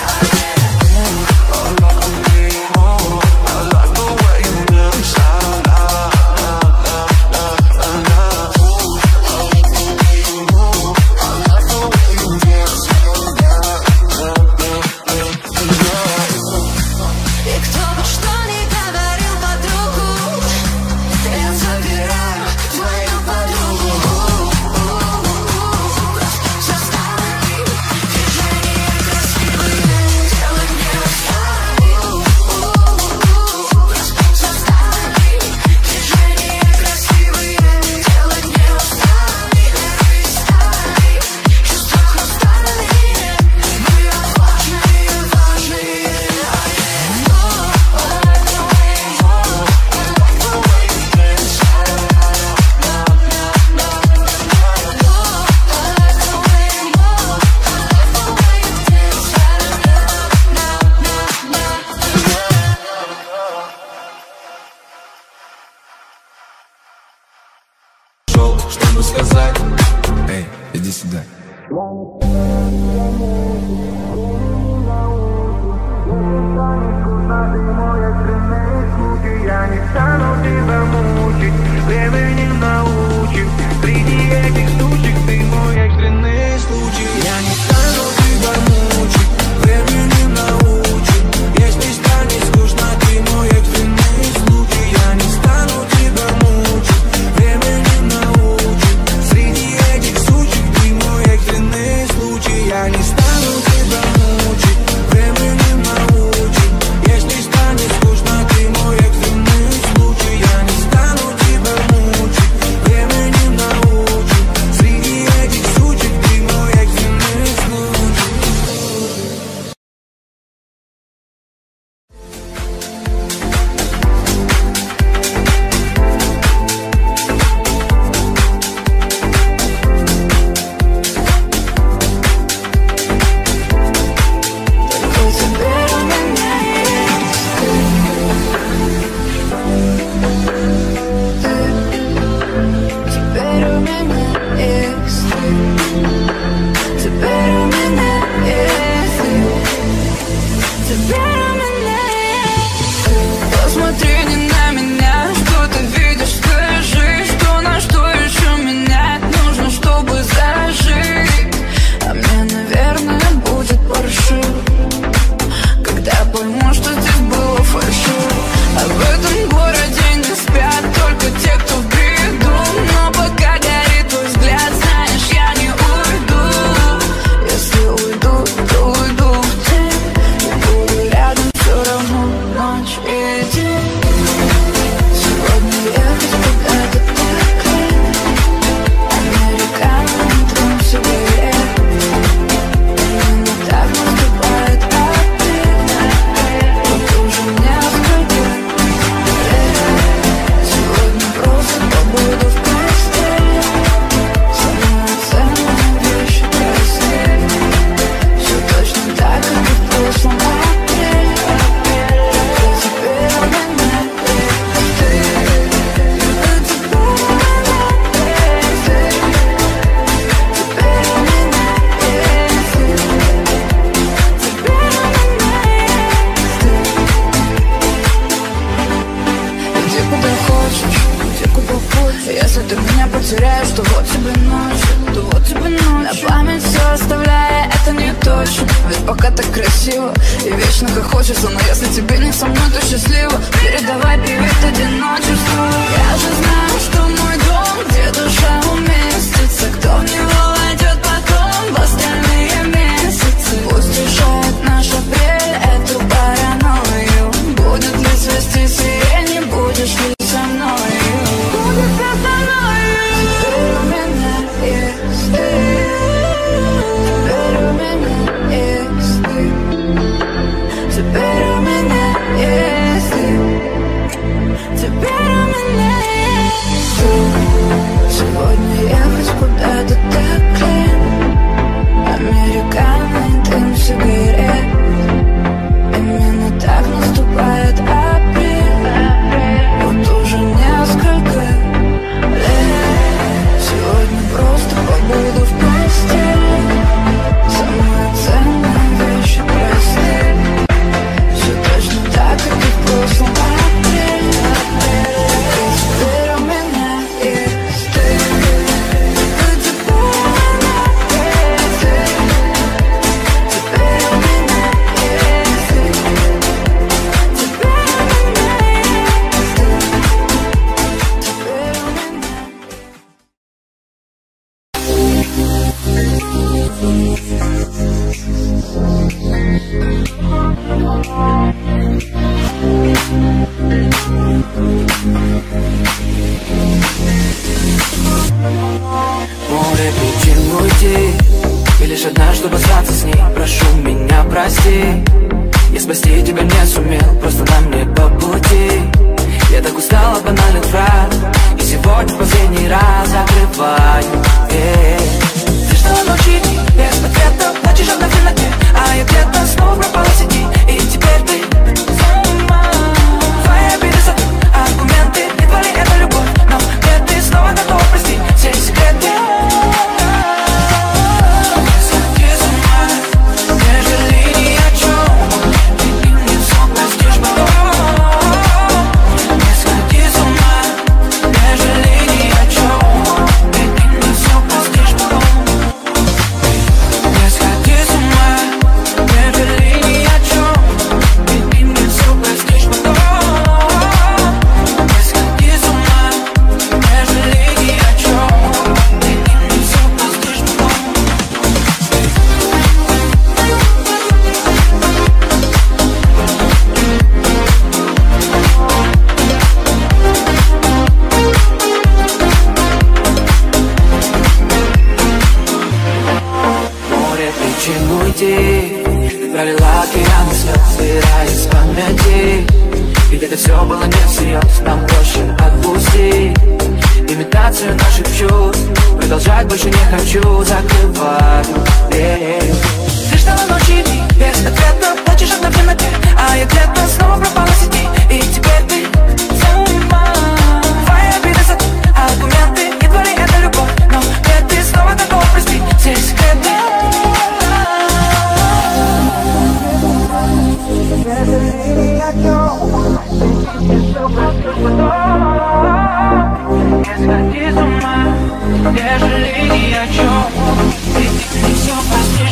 И кто бы что ни говорил подругу, я забираю твою подругу. Составами движения красивые делать не устали. Составами движения красивые делать не устали, нервы стали, чувства хрустальные, мы отважные, важные. Шел, чтобы сказать: эй, иди сюда. Я не стану тебя мучить, время не научит. Среди этих сучек ты мой экстренный случай. Я не стану тебя мучить, время не научит. Если станет скучно, ты мой экстренный случай. Я не стану тебя мучить, время не научит. Среди этих сучек ты мой экстренный случай. Я не стану тебя мучить, время не научит. Если станет так красиво и вечно как хочется, но если тебе не со мной, то счастливо. Передавай привет одиночеству. Я же знаю, что мой дом, где душа уместится. Кто в него войдет потом в остальные месяцы? Пусть решает наш апрель эту паранойю. Будет ли свести сирень, не будешь ли со мною? Будешь ли со мною? Теперь у меня есть ты. Теперь у меня есть ты. Теперь у меня есть ты. Теперь у меня есть ты. Сегодня ехать куда-то так лень. Американо и дым сигарет. Именно так наступает апрель. Вот уже несколько лет. Сегодня просто побуду в постели. Самая ценная вещь — прости. Все точно так, как и в прошлом апреле. Теперь у меня есть ты. Теперь у меня есть ты. Теперь у меня есть ты. Теперь у меня есть ты. Теперь у меня. Море причин уйти, и лишь одна, чтобы остаться с ней. Прошу меня, прости, я спасти тебя не сумел, просто нам не по пути. Я так устал от банальных фраз, и сегодня в последний раз закрываю. Ты ждала ночи без ответа, ночи жадно в темноте, а я где-то снова пропала в сети. И теперь ты сама. Твои обиды за аргументы, едва ли это любовь, но где ты снова готова простить все секреты. Не сходи с ума, не жалей ни о чем, ты мне все простишь потом. Не сходи с ума, не жалей ни о чем, ты мне все простишь потом. Не сходи с ума, не жалей ни о чем, ты мне все простишь потом. Не сходи с ума, не жалей ни о чем, ты мне все простишь потом. Море причин уйти, пролила океан слез, стирая из памяти. Ведь это все было не всерьез, нам проще отпусти имитацию наших чувств. Продолжать больше не хочу, закрываю дверь. Ты ждала ночи без ответа, ночи жадно в темноте, а я где-то снова пропала в сети. И теперь ты сама. Твои обиды за аргументы, едва ли это любовь, но где ты снова готова простить все секреты. Не сходи с ума, не жалей ни о чем, ты не все простишь.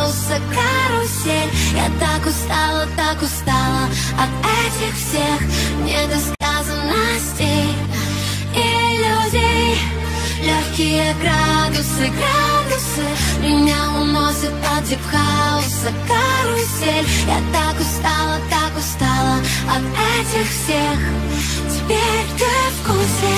хаоса карусель. Я так устала от этих всех недосказанностей, иллюзий. Легкие градусы меня уносят под дип хаоса карусель. Я так устала от этих всех. Теперь ты в курсе.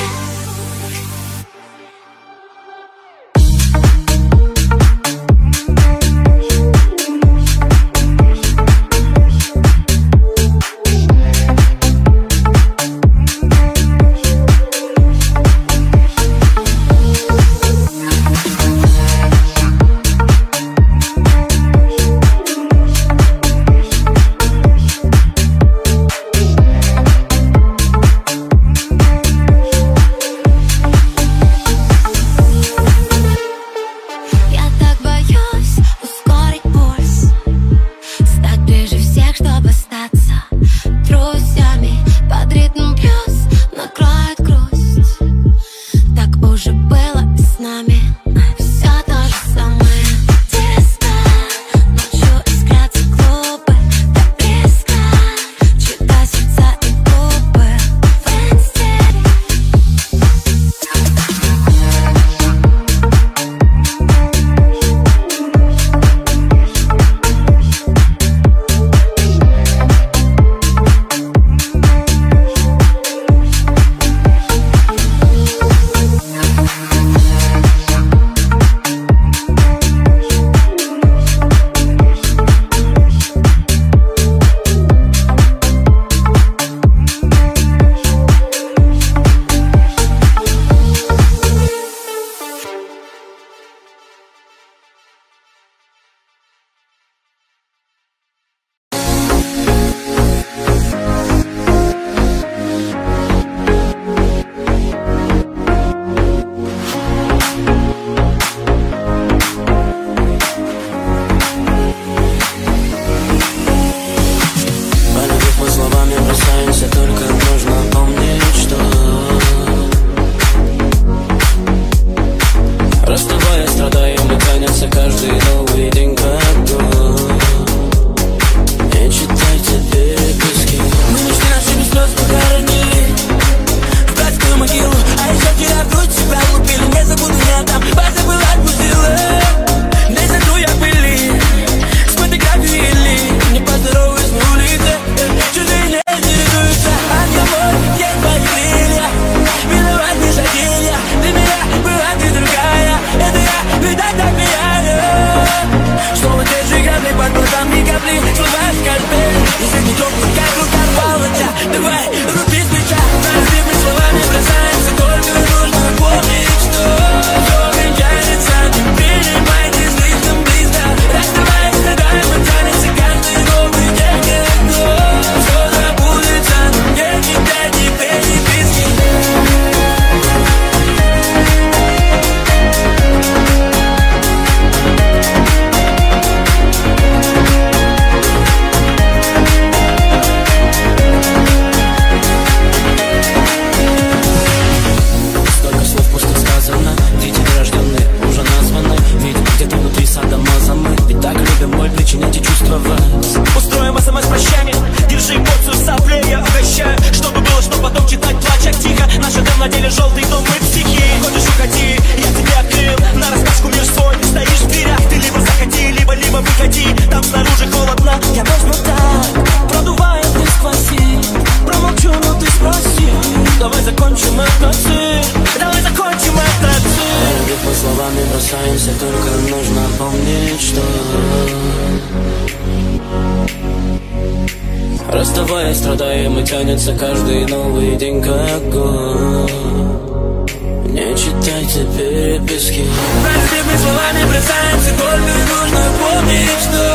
бросаемся, только нужно помнить, что расставаясь, страдаем и тянется каждый новый день как год. Не читайте переписки. Простыми словами бросаемся, только нужно помнить, что